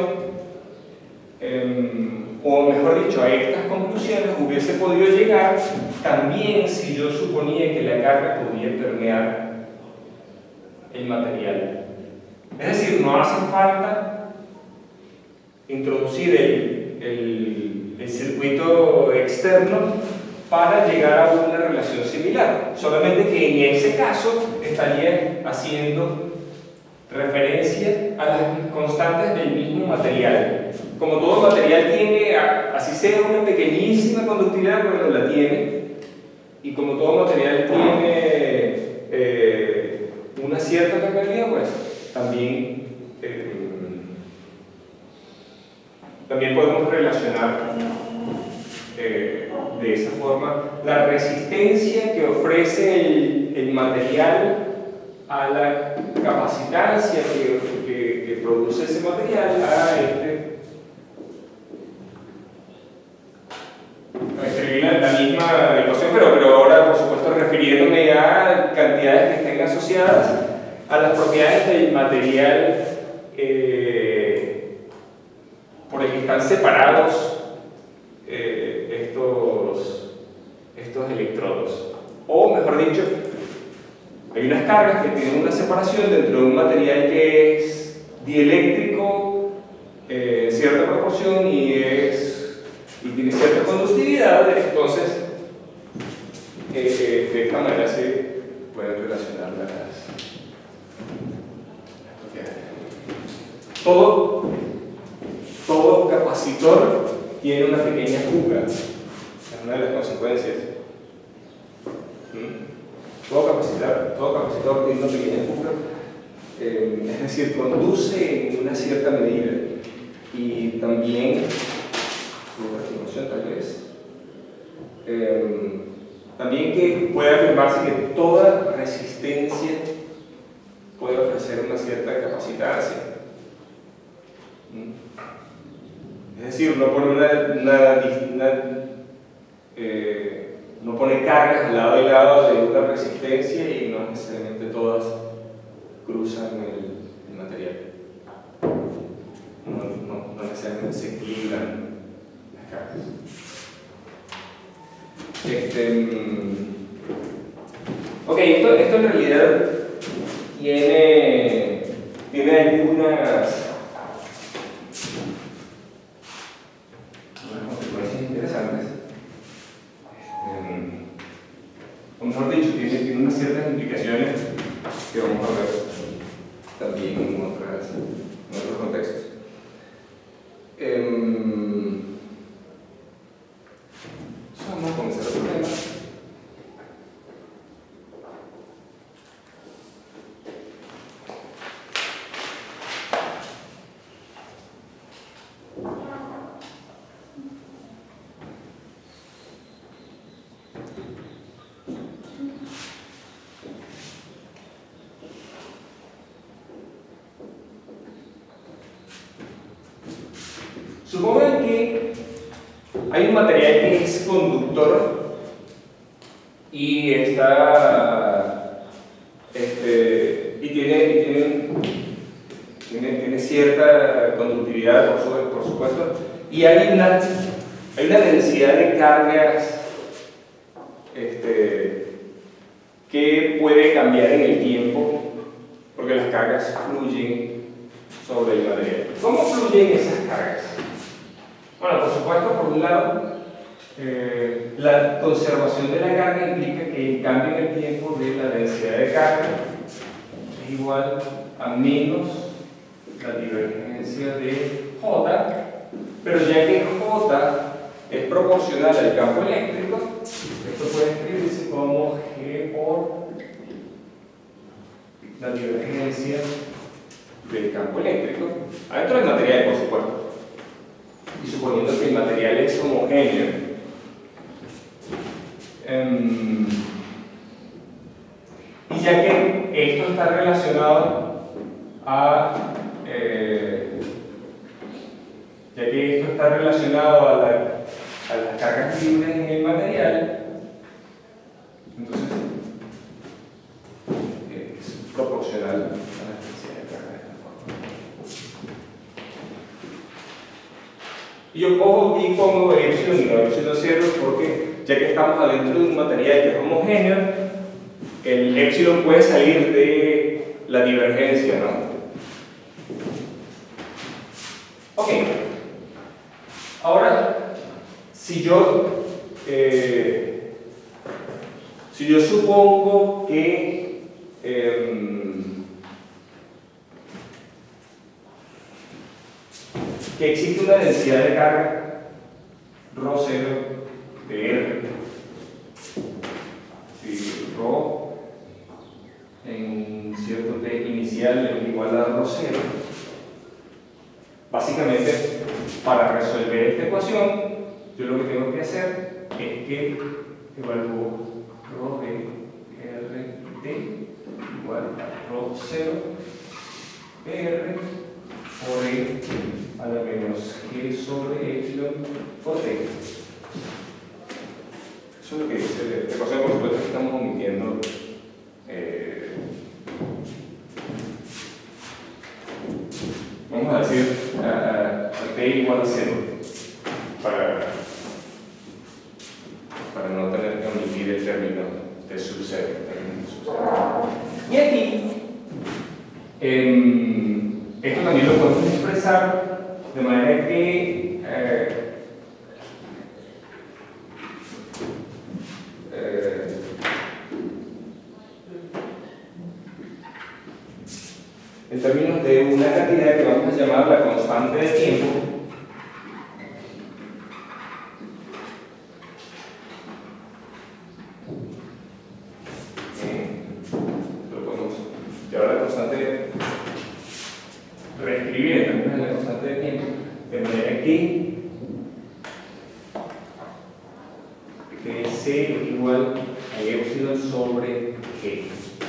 eh, o mejor dicho, a estas conclusiones hubiese podido llegar también si yo suponía que la carga podía permear el material. Es decir, no hace falta introducir el, el, el circuito externo para llegar a una relación similar, solamente que en ese caso estaría haciendo referencia a las constantes del mismo material. Como todo material tiene, así sea una pequeñísima conductividad, pero la tiene, y como todo material tiene eh, una cierta permeabilidad, pues también, eh, también podemos relacionar eh, de esa forma la resistencia que ofrece el, el material a la capacitancia que, que, que produce ese material a este. Escribí la, la misma ecuación, pero, pero ahora, por supuesto, refiriéndome a cantidades que estén asociadas a las propiedades del material eh, por el que están separados eh, estos, estos electrodos. O, mejor dicho, hay unas cargas que tienen una separación dentro de un material que es dieléctrico en eh, cierta proporción y es y tiene cierta conductividad, entonces eh, de esta manera se pueden relacionar las, las propiedades. Todo, todo capacitor tiene una pequeña fuga, es una de las consecuencias. ¿Mm? Todo capacitor, todo capacitor tiene una pequeña fuga, eh, es decir, conduce en una cierta medida y también tal vez. Eh, también que puede afirmarse que toda resistencia puede ofrecer una cierta capacitancia. ¿Mm? Es decir, no pone, una, una, una, eh, no pone cargas al lado y lado de una resistencia y no necesariamente todas cruzan el, el material. No, no, no necesariamente se equilibran. Este, ok, esto, esto en realidad tiene, tiene algunas, algunas consecuencias interesantes. Este, o mejor dicho, tiene, tiene unas ciertas implicaciones que vamos a ver también en, otras, en otros contextos. Um, Vamos a comenzar el tema. Supongan que hay un material que es conductor y está este, y tiene, y tiene, tiene, tiene cierta conductividad, por, su, por supuesto, y hay una, hay una densidad de cargas este, que puede cambiar en el tiempo, porque las cargas fluyen sobre el material. ¿Cómo fluyen esas cargas? Bueno, por supuesto, por un lado, eh, la conservación de la carga implica que el cambio en el tiempo de la densidad de carga es igual a menos la divergencia de J, pero ya que J es proporcional al campo eléctrico, esto puede escribirse como G por la divergencia del campo eléctrico adentro del material, por supuesto, y suponiendo que el material es homogéneo. Um, y ya que esto está relacionado a eh, ya que esto está relacionado a, la, a las cargas libres en el material, entonces es proporcional a la densidad de carga de esta forma. Y yo cojo y pongo epsilon y no epsilon cero porque ya que estamos adentro de un material que es homogéneo, el epsilon puede salir de la divergencia, ¿no? Ok. Ahora, si yo, eh, si yo supongo que eh, que existe una densidad de carga rho cero de R, si rho en cierto t inicial es igual a rho cero, básicamente para resolver esta ecuación yo lo que tengo que hacer es que evalúo rho de R t igual a rho cero R por E a la menos G sobre epsilon por T. Eso es lo que dice la ecuación, por supuesto que estamos omitiendo eh, vamos a decir a, a T igual a cero para, para no tener que omitir el término de sub cero. Y aquí eh, esto también lo podemos expresar de manera que eh, eh, en términos de una cantidad que vamos a llamar la constante de tiempo, eh, lo podemos llevar a la constante, reescribir en términos de la constante de tiempo, de manera que que C es igual a epsilon sobre G.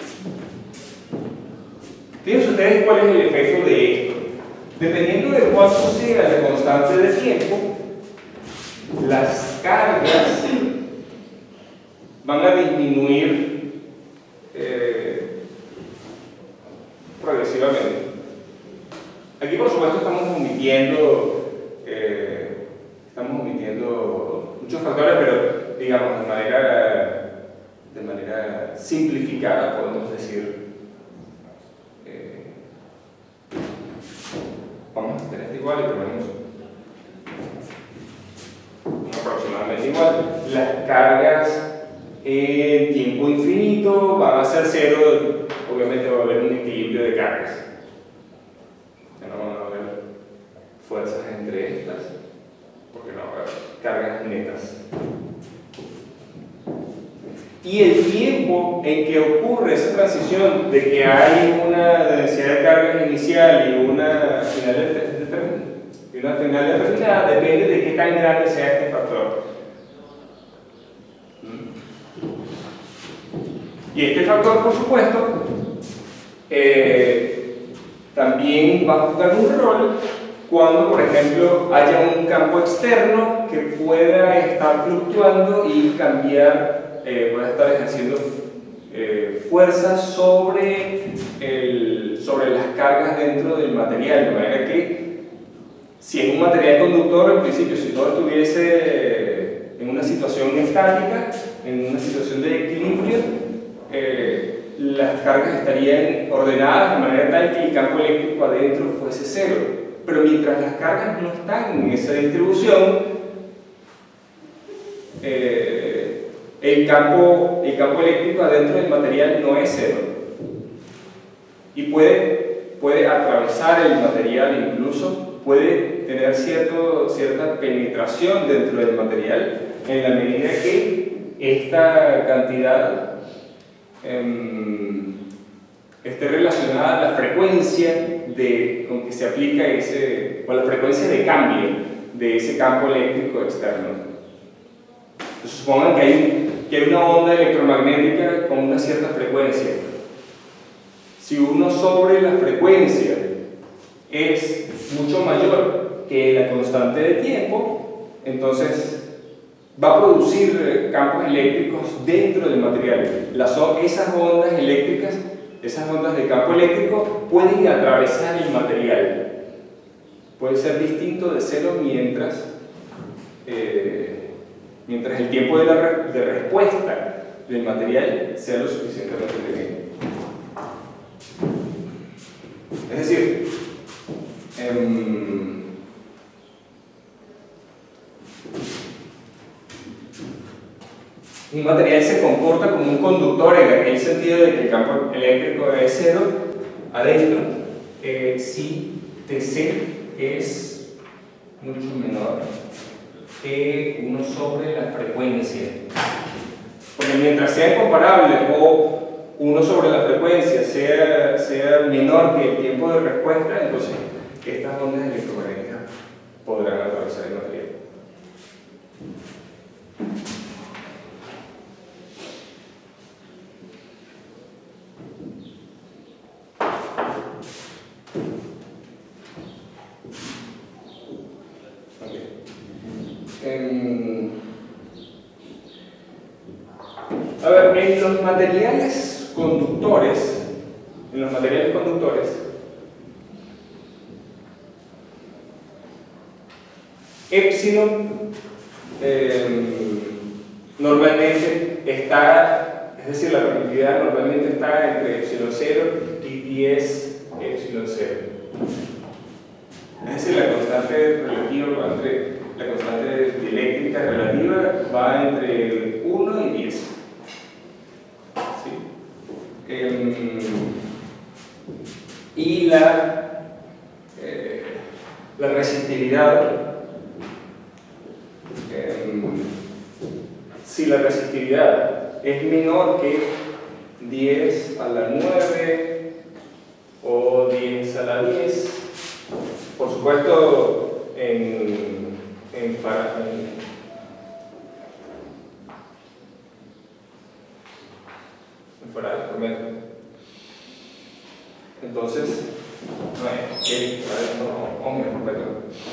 Fíjense ustedes cuál es el efecto de esto. Dependiendo de cuánto sea la constante de tiempo, las cargas van a disminuir eh, progresivamente. Aquí, por supuesto, estamos omitiendo, eh, estamos omitiendo muchos factores, pero digamos de manera, de manera simplificada podemos decir, eh, vamos a tener esto igual y ponemos aproximadamente igual. Las cargas en tiempo infinito van a ser cero, obviamente va a haber un equilibrio de cargas. No van a haber fuerzas entre estas, porque no va a haber cargas netas. Y el tiempo en que ocurre esa transición de que hay una densidad de cargas inicial y una final, y una final determinada depende de qué tan grande sea este factor. Y este factor, por supuesto, eh, también va a jugar un rol cuando, por ejemplo, haya un campo externo que pueda estar fluctuando y cambiar, eh, pueda estar ejerciendo eh, fuerza sobre, el, sobre las cargas dentro del material, de manera que si es un material conductor, en principio, si todo estuviese en en una situación estática, en una situación de equilibrio, eh, las cargas estarían ordenadas de manera tal que el campo eléctrico adentro fuese cero. Pero mientras las cargas no están en esa distribución, eh, el, campo, el campo eléctrico adentro del material no es cero. Y puede, puede atravesar el material, incluso puede tener cierto, cierta penetración dentro del material en la medida que esta cantidad eh, esté relacionada a la frecuencia de, con que se aplica ese, o la frecuencia de cambio de ese campo eléctrico externo. Entonces, supongan que hay, que hay una onda electromagnética con una cierta frecuencia. Si uno sobre la frecuencia es mucho mayor que la constante de tiempo, entonces va a producir campos eléctricos dentro del material. Las, esas ondas eléctricas, esas ondas de campo eléctrico pueden atravesar el material. Puede ser distinto de cero mientras, eh, mientras el tiempo de, la re, de respuesta del material sea lo suficientemente pequeño. Es decir, um, un material se comporta como un conductor en aquel sentido de que el campo eléctrico es cero adentro eh, si T C es mucho menor que uno sobre la frecuencia. Porque mientras sean comparables o uno sobre la frecuencia sea, sea menor que el tiempo de respuesta, entonces estas ondas electromagnéticas podrán atravesar el material. En, a ver, en los materiales conductores, en los materiales conductores, epsilon eh, normalmente está, es decir, la permitividad normalmente está entre epsilon cero y diez epsilon cero. Es decir, la constante relativa va entre la constante dieléctrica relativa va entre uno y diez. ¿Sí? Eh, y la, eh, la resistividad, eh, si la resistividad es menor que diez a la nueve o diez a la diez, por supuesto, en En, para, en, en farad por metro. Entonces, no es que no, ohmios por metro.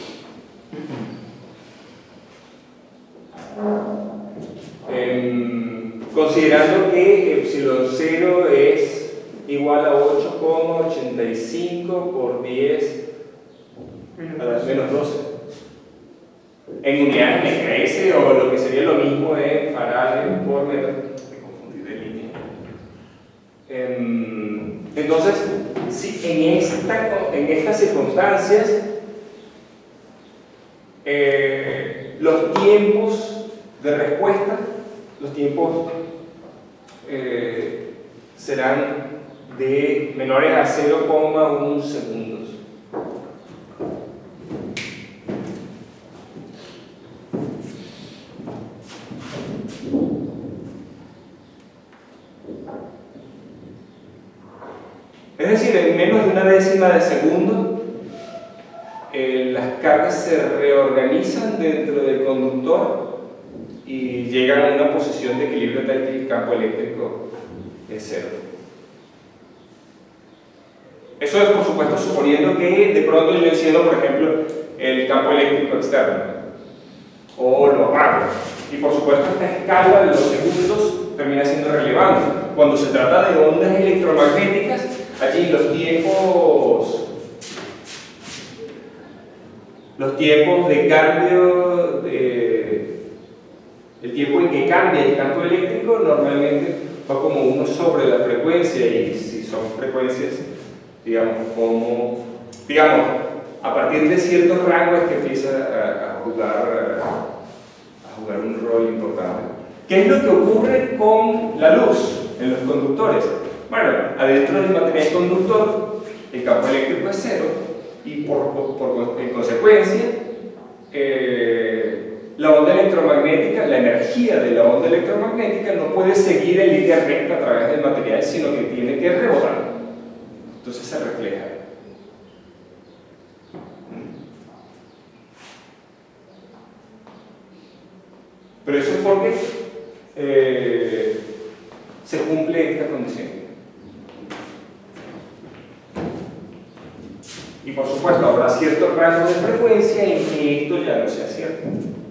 Eh, considerando que epsilon cero es igual a ocho coma ochenta y cinco por diez a la menos doce. En unidades de S o lo que sería lo mismo en farads por metro. Me confundí de línea. Entonces, si en, esta, en estas circunstancias eh, los tiempos de respuesta, los tiempos eh, serán de menores a cero coma uno segundos. Es decir, en menos de una décima de segundo, eh, las cargas se reorganizan dentro del conductor y llegan a una posición de equilibrio tal que el campo eléctrico es cero. Eso es, por supuesto, suponiendo que de pronto yo enciendo, por ejemplo, el campo eléctrico externo o lo apago. Y por supuesto, esta escala de los segundos termina siendo relevante. Cuando se trata de ondas electromagnéticas, allí los tiempos, los tiempos de cambio de, el tiempo en que cambia el campo eléctrico normalmente va como uno sobre la frecuencia, y si son frecuencias, digamos, como, digamos, a partir de cierto rango es que empieza a, a jugar, a jugar un rol importante. ¿Qué es lo que ocurre con la luz en los conductores? Bueno, adentro del material conductor el campo eléctrico es cero y por, por, por en consecuencia eh, la onda electromagnética, la energía de la onda electromagnética no puede seguir en línea recta a través del material, sino que tiene que rebotar. Entonces se refleja. Pero eso es porque eh, se cumple esta condición. Y por supuesto habrá ciertos rangos de frecuencia en que esto ya no sea cierto.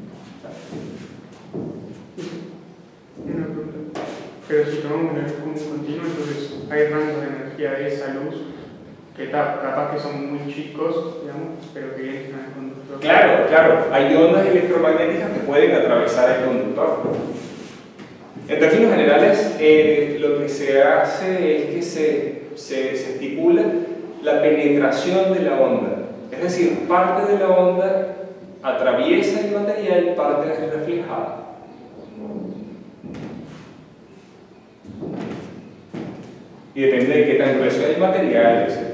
Una pregunta. Pero si tomamos una luz como un continuo, entonces hay rangos de energía de esa luz que capaz que son muy chicos, digamos, pero que entran al conductor. Claro, claro. Hay ondas electromagnéticas que pueden atravesar el conductor. En términos generales, eh, lo que se hace es que se, se, se estipula la penetración de la onda. Es decir, parte de la onda atraviesa el material, parte es reflejada. Y depende de qué tan grueso es el material, etcétera.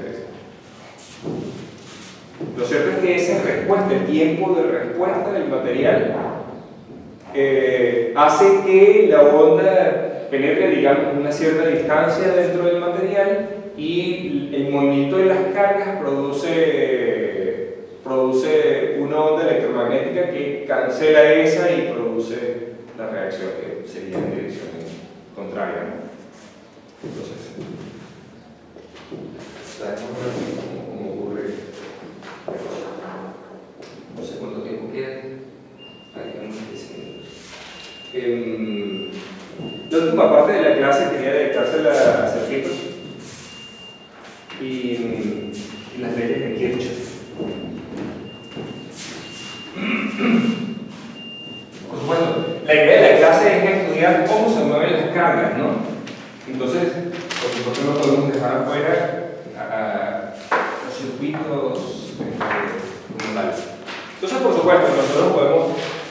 Lo cierto es que esa respuesta, el tiempo de respuesta del material, eh, hace que la onda penetre, digamos, una cierta distancia dentro del material, y el movimiento de las cargas produce, produce una onda electromagnética que cancela esa y produce la reacción, que sería en dirección contraria, ¿no? Entonces, ¿sabes cómo, cómo ocurre? no sé cuánto tiempo queda. Hay unos diez minutos. Eh, la última parte de la clase quería dedicarse a circuitos y, y las leyes de Kirchhoff. Por supuesto, la idea de la clase es estudiar cómo se mueven las cargas, ¿no? Entonces, por supuesto, no podemos dejar afuera a, a los circuitos como tales. Entonces, por supuesto, nosotros podemos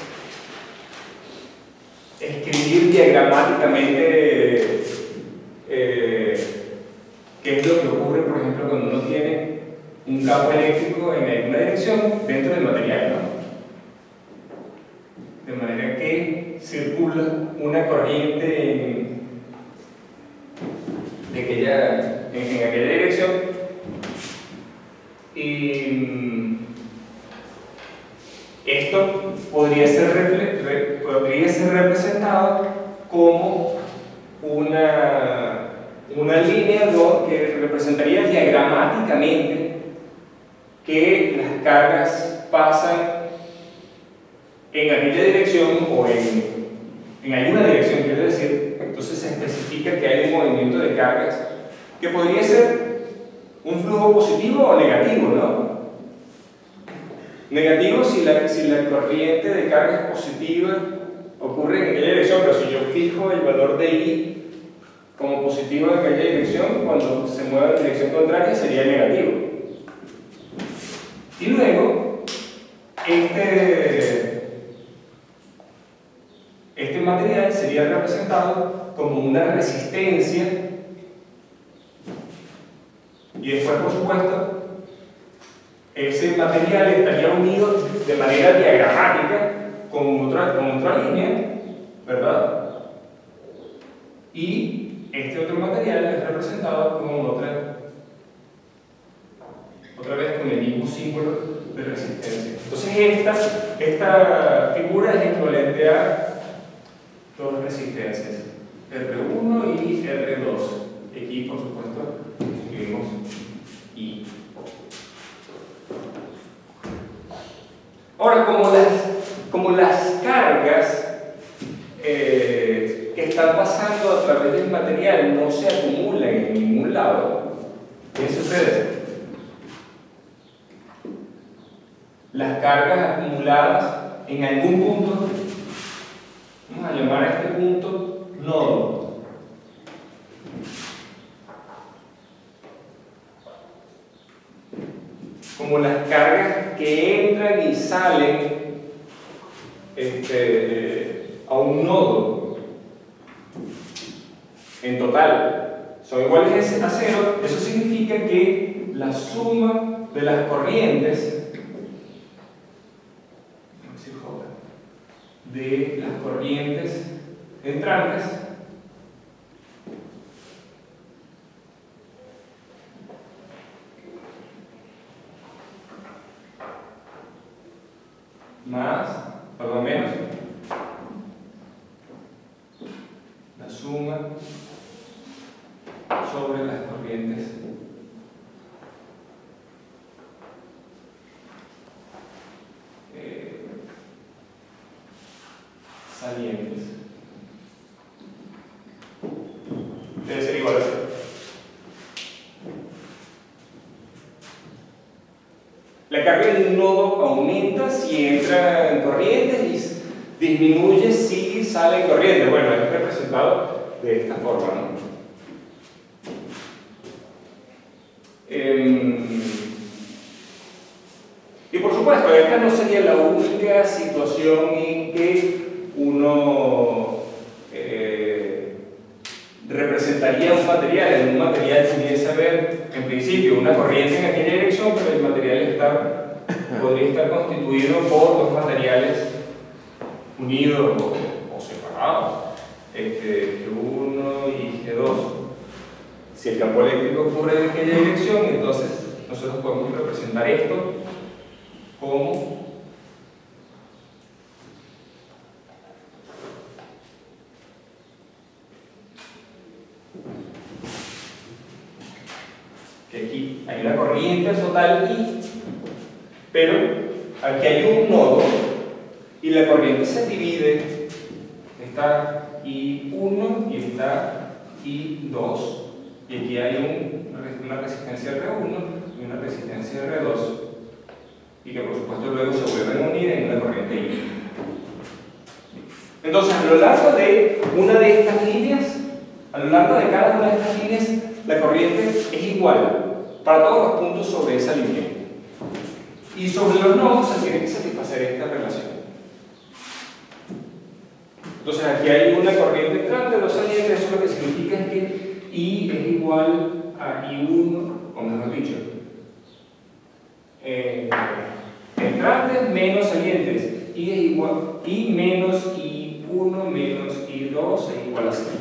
escribir diagramáticamente eh, qué es lo que ocurre, por ejemplo, cuando uno tiene un campo eléctrico en alguna dirección dentro del material, ¿no? De manera que circula una corriente en, de aquella, en, en aquella dirección, y esto podría ser, refle re podría ser representado como una, una línea que representaría diagramáticamente que las cargas pasan en aquella dirección o en, en alguna dirección, quiero decir. Entonces se especifica que hay un movimiento de cargas que podría ser un flujo positivo o negativo, ¿no? Negativo si la, si la corriente de cargas positiva ocurre en aquella dirección, pero si yo fijo el valor de I como positivo en aquella dirección, cuando se mueve en dirección contraria sería negativo. Y luego, este, este material sería representado como una resistencia, y después, por supuesto, ese material estaría unido de manera diagramática con otra, con otra línea, ¿verdad? Y este otro material es representado con otra, otra vez con el mismo símbolo de resistencia. Entonces esta, esta figura es equivalente a dos resistencias, R uno y R dos. Aquí, por supuesto, escribimos I. Ahora, como las, como las cargas eh, que están pasando a través del material no se acumulan en ningún lado, ¿qué sucede? Las cargas acumuladas en algún punto Vamos a llamar a este punto nodo. Como las cargas que entran y salen este, a un nodo en total son iguales a cero, eso significa que la suma de las corrientes de las corrientes entrantes más, perdón, menos la suma sobre las corrientes eh, salientes. Debe ser igual a cero. La carga de un nodo aumenta si entra en corrientes y disminuye si sale en corriente. Bueno, es representado de esta forma, ¿no? Eh, y por supuesto, esta no sería la única situación en que uno eh, representaría un material. En un material pudiese haber, en principio, una corriente en aquella dirección, pero el material está, podría estar constituido por dos materiales unidos o, o separados, este, G uno y G dos. Si el campo eléctrico ocurre en aquella dirección, entonces nosotros podemos representar esto como que aquí hay una corriente total I, pero aquí hay un nodo y la corriente se divide. Está I uno y está I dos, y aquí hay un, una resistencia R uno y una resistencia R dos, y que por supuesto luego se vuelven a unir en una corriente I. Entonces, a lo largo de una de estas líneas, a lo largo de cada una de estas líneas, la corriente es igual para todos los puntos sobre esa línea. Y sobre los nodos se tiene que satisfacer esta relación. Entonces, aquí hay una corriente entrante, dos salientes, eso lo que significa es que I es igual a I uno, o mejor dicho, eh, entrantes menos salientes. I es igual, I menos I uno menos I dos es igual a cero.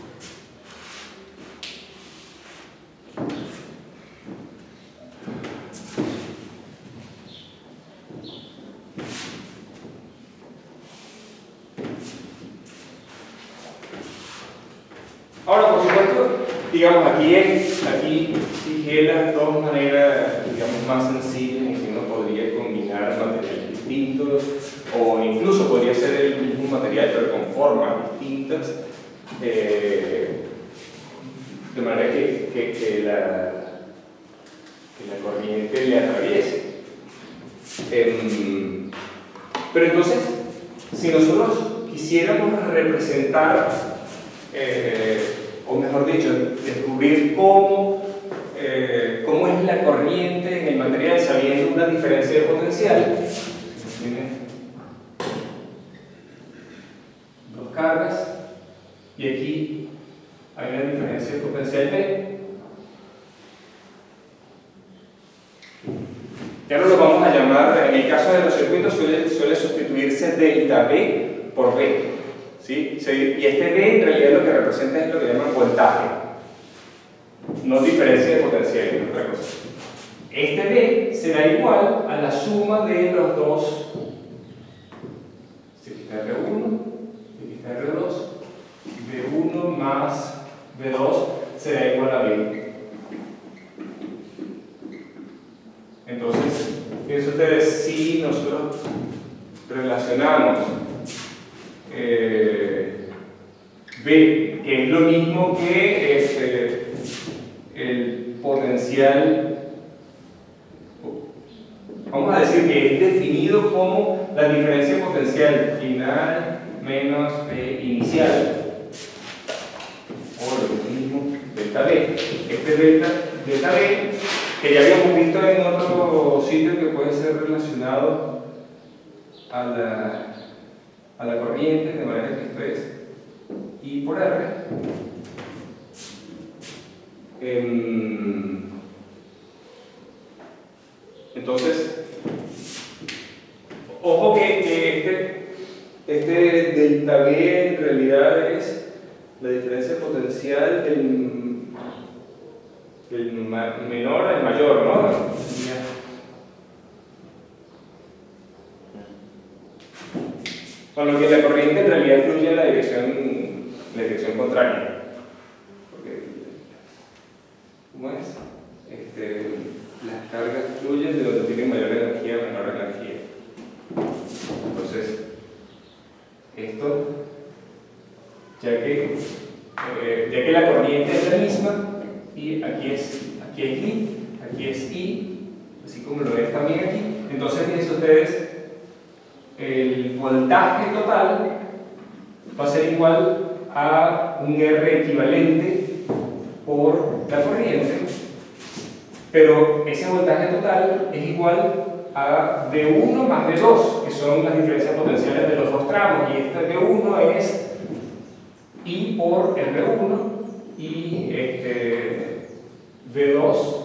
Ahora, por supuesto, digamos, aquí, es, aquí fijé las dos maneras, digamos, más sencillas en que uno podría combinar materiales distintos, o incluso podría ser el mismo material pero con formas distintas, eh, de manera que, que, que, la, que la corriente le atraviese. Eh, pero entonces, si nosotros quisiéramos representar, eh, o mejor dicho, descubrir cómo, eh, cómo es la corriente en el material sabiendo una diferencia de potencial, dos cargas, y aquí hay una diferencia de potencial B. Ya no lo vamos a llamar, en el caso de los circuitos suele, suele sustituirse delta B por B. ¿Sí? Y este B en realidad lo que representa es lo que llaman voltaje, no diferencia de potencial, es otra cosa. Este B será igual a la suma de los dos, si aquí está R uno y aquí está R dos, B uno más B dos será igual a B. Entonces, fíjense ustedes, si nosotros relacionamos Eh, B, que es lo mismo que este, el potencial, vamos a decir que es definido como la diferencia potencial final menos P inicial, o lo mismo, delta B. Este delta, delta B, que ya habíamos visto en otro sitio que puede ser relacionado a la, a la corriente, de manera que esto es I por R. Eh, entonces, ojo que, que este, este delta B en realidad es la diferencia potencial del, del menor al mayor, ¿no? Con lo que la corriente en realidad fluye en la dirección, en la dirección contraria. Porque, ¿cómo es? Este, las cargas fluyen de donde tienen mayor energía a menor energía. Entonces, esto, ya que, eh, ya que la corriente es la misma, y aquí es, aquí es I, aquí es I, así como lo ven también aquí, entonces fíjense ustedes, el voltaje total va a ser igual a un R equivalente por la corriente, pero ese voltaje total es igual a V uno más V dos, que son las diferencias potenciales de los dos tramos, y este V uno es I por R uno y este V dos,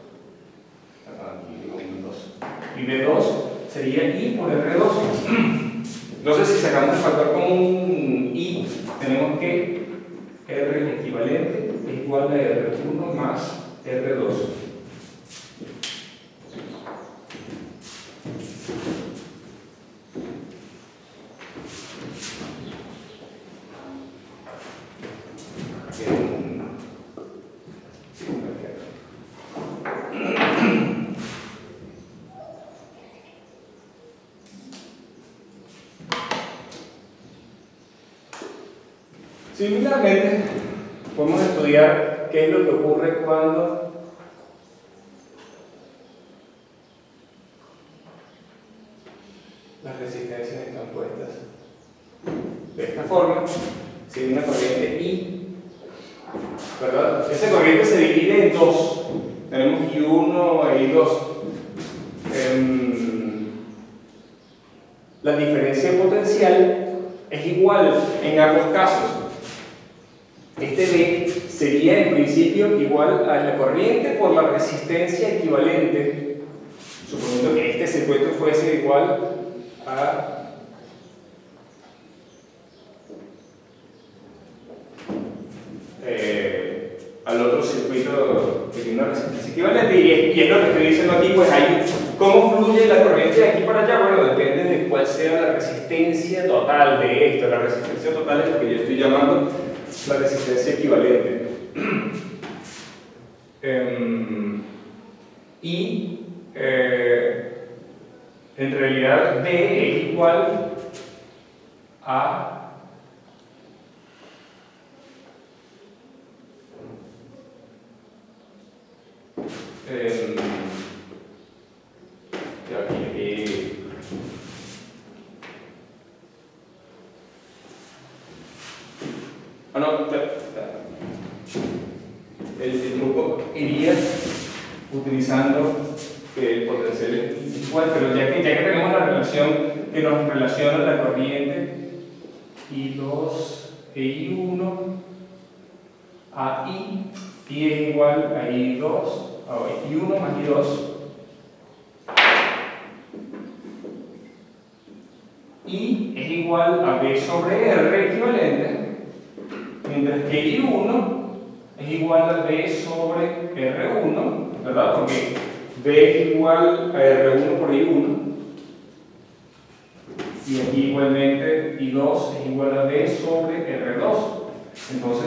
y V dos sería I por R dos. Entonces, si sacamos el factor común I, tenemos que R equivalente es igual a R uno más R dos. Similarmente, podemos estudiar qué es lo que ocurre cuando las resistencias están puestas de esta forma. Si hay una corriente I, ¿verdad? Esa corriente se divide en dos. Tenemos I uno e I dos. Eh, la diferencia potencial es igual en ambos casos. Este B sería en principio igual a la corriente por la resistencia equivalente, suponiendo que este circuito fuese igual a eh, al otro circuito que tiene una resistencia equivalente, y es, y es lo que estoy diciendo aquí. Pues ahí, ¿cómo fluye la corriente de aquí para allá? Bueno, depende de cuál sea la resistencia total de esto. La resistencia total es lo que yo estoy llamando la resistencia equivalente. um, y eh, en realidad B es igual a eh, aquí, aquí, ah, no, el, el truco iría utilizando que el potencial es igual, pero ya que, ya que tenemos la relación que nos relaciona la corriente I dos e I uno a I, I es igual a I dos, a I uno más I dos, I es igual a B sobre R equivalente, mientras que I uno es igual a B sobre R uno, ¿verdad? Porque B es igual a R uno por I uno, y aquí igualmente I dos es igual a B sobre R dos. Entonces,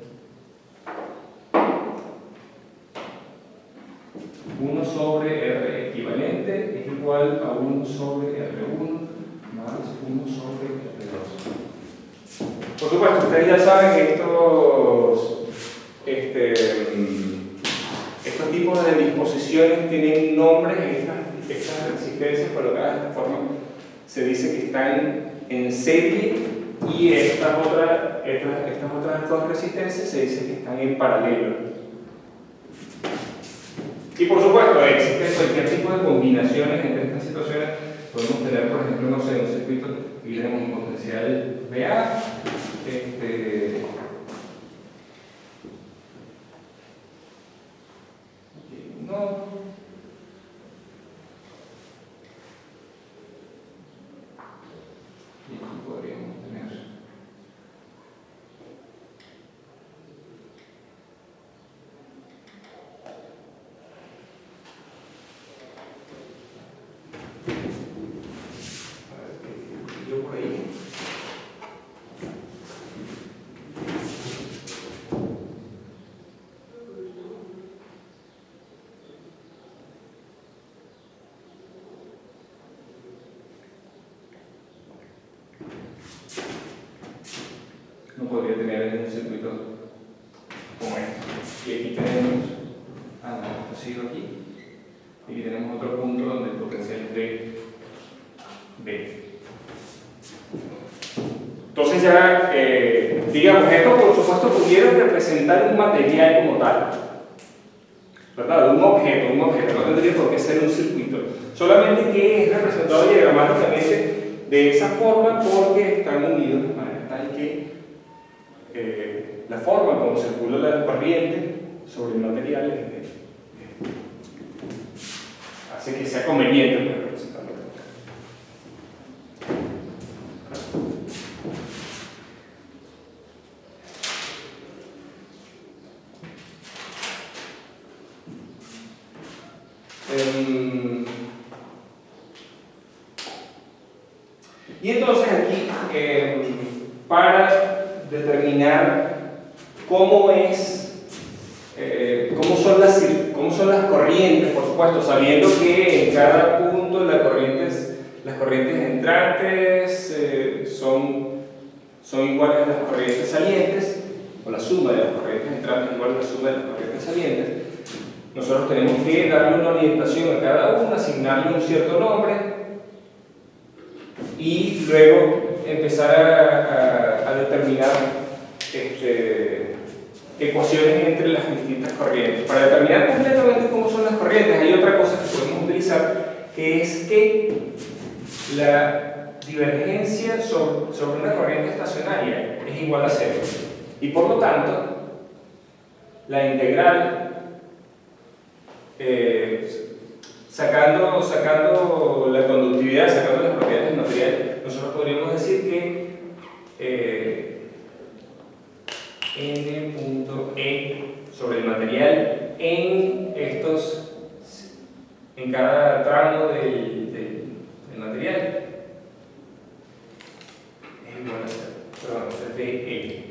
uno sobre R equivalente es igual a uno sobre R uno más uno sobre R dos. Por supuesto, ustedes ya saben que estos, este, estos tipos de disposiciones tienen nombres. Estas, estas resistencias colocadas de esta forma se dice que están en serie y estas otras, estas, estas otras dos resistencias se dice que están en paralelo. Y por supuesto, existe cualquier tipo de combinaciones entre estas situaciones. Podemos tener, por ejemplo, no sé, un circuito y tenemos un potencial V A, este, no, y aquí podríamos tener yo por ahí. No podría tener un circuito como este. Y aquí tenemos, ah, no, esto sigue aquí. Y aquí tenemos otro punto donde el potencial es de B. Entonces ya, eh, digamos, esto por supuesto pudiera representar un material como tal, ¿verdad? Un objeto, un objeto, no tendría por qué ser un circuito. Solamente que es representado diagramáticamente de esa forma porque están unidos de manera tal que eh, la forma como circula la corriente sobre el material eh, eh, hace que sea conveniente para representarlo. Um, y entonces aquí, eh, para determinar cómo es, eh, cómo son las, cómo son las corrientes, por supuesto, sabiendo que en cada punto las corrientes, las corrientes entrantes eh, son, son iguales a las corrientes salientes, o la suma de las corrientes entrantes es igual a la suma de las corrientes salientes. Nosotros tenemos que darle una orientación a cada una, asignarle un cierto nombre y luego empezar a, a, a determinar este, ecuaciones entre las distintas corrientes. Para determinar completamente cómo son las corrientes, hay otra cosa que podemos utilizar, que es que la divergencia sobre, sobre una corriente estacionaria es igual a cero. Y por lo tanto, la integral Eh, sacando, sacando la conductividad, sacando las propiedades del material, nosotros podríamos decir que eh, n punto e sobre el material en estos, en cada tramo del, del, del material es igual a cero, perdón, es de E.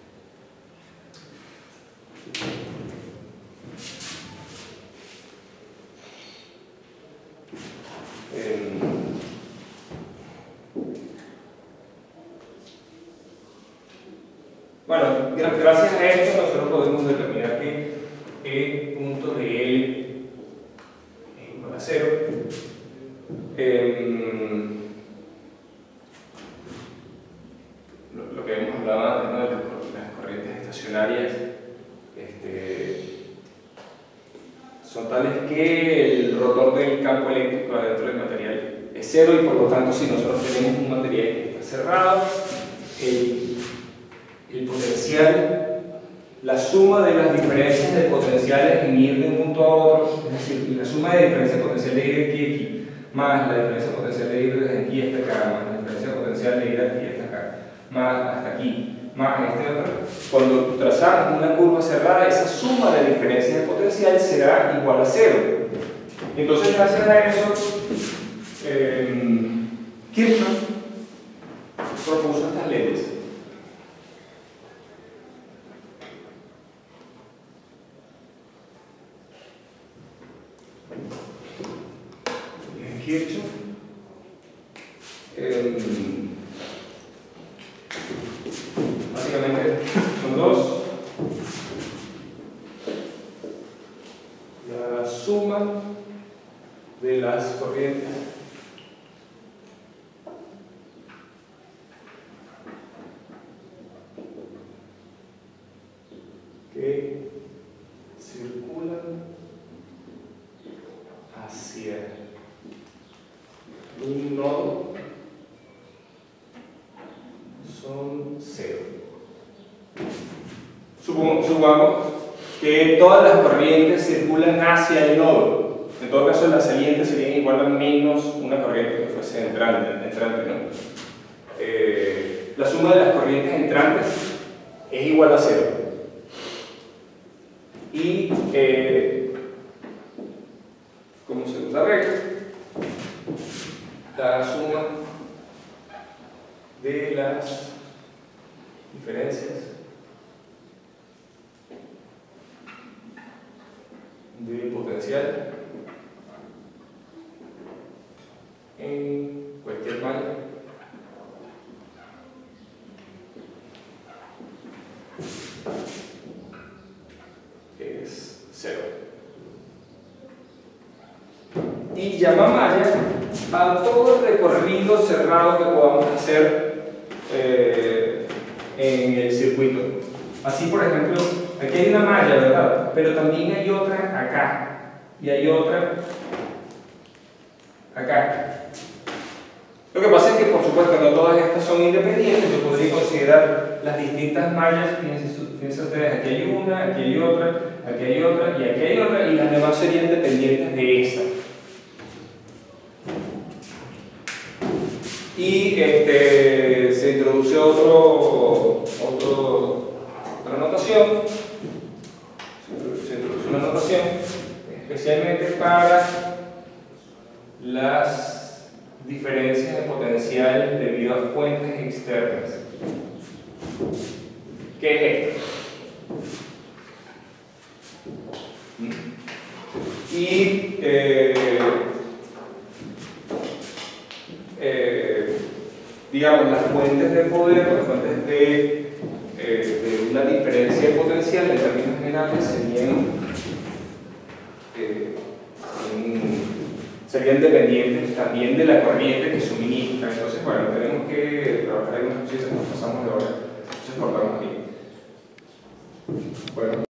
Bueno, gracias a esto nosotros podemos determinar que E punto de L es igual a cero. Eh, lo, lo que hemos hablado antes, ¿no? de las, las corrientes estacionarias este, son tales que el rotor del campo eléctrico adentro del material es cero y por lo tanto si nosotros tenemos un material que está cerrado, el el potencial, la suma de las diferencias de potenciales en ir de un punto a otro, es decir, la suma de diferencia potencial de ir de aquí a aquí, más la diferencia potencial de ir desde aquí hasta acá, más la diferencia potencial de ir de aquí hasta acá, más hasta aquí, más este otro. Cuando trazamos una curva cerrada, esa suma de diferencias de potencial será igual a cero. Entonces, gracias a eso, eh, Kirchhoff propuso estas leyes. Kirchhoff eh, básicamente son dos: la suma de las corrientes que circulan hacia un nodo son cero. Supongamos, supongamos que todas las corrientes circulan hacia el nodo. En todo caso, las salientes serían igual a menos una corriente que fuese entrante, entrante ¿no? Eh, la suma de las corrientes entrantes es igual a cero. Y eh, como segunda regla, la suma de las diferencias de potencial en cualquier malla es cero. Y llama malla a todo el recorrido cerrado que podamos hacer eh, en el circuito. Así, por ejemplo, aquí hay una malla, ¿verdad? Pero también hay otra acá y hay otra acá. Lo que pasa es que, por supuesto, no todas estas son independientes. Yo podría considerar las distintas mallas. Fíjense, fíjense ustedes, aquí hay una, aquí hay otra, aquí hay otra y aquí hay otra, y las demás serían dependientes de esta. Y este, se introduce otro, otro, otra notación, se introduce una notación especialmente para las diferencias de potencial debido a fuentes externas. ¿Qué es esto? Y eh, eh, digamos, las fuentes de poder, las fuentes de, eh, de una diferencia de potencial en términos generales serían, eh, serían dependientes también de la corriente que suministra. Entonces, bueno, tenemos que trabajar en unas cositas, nos pasamos de hora. Entonces, cortamos aquí. Bueno.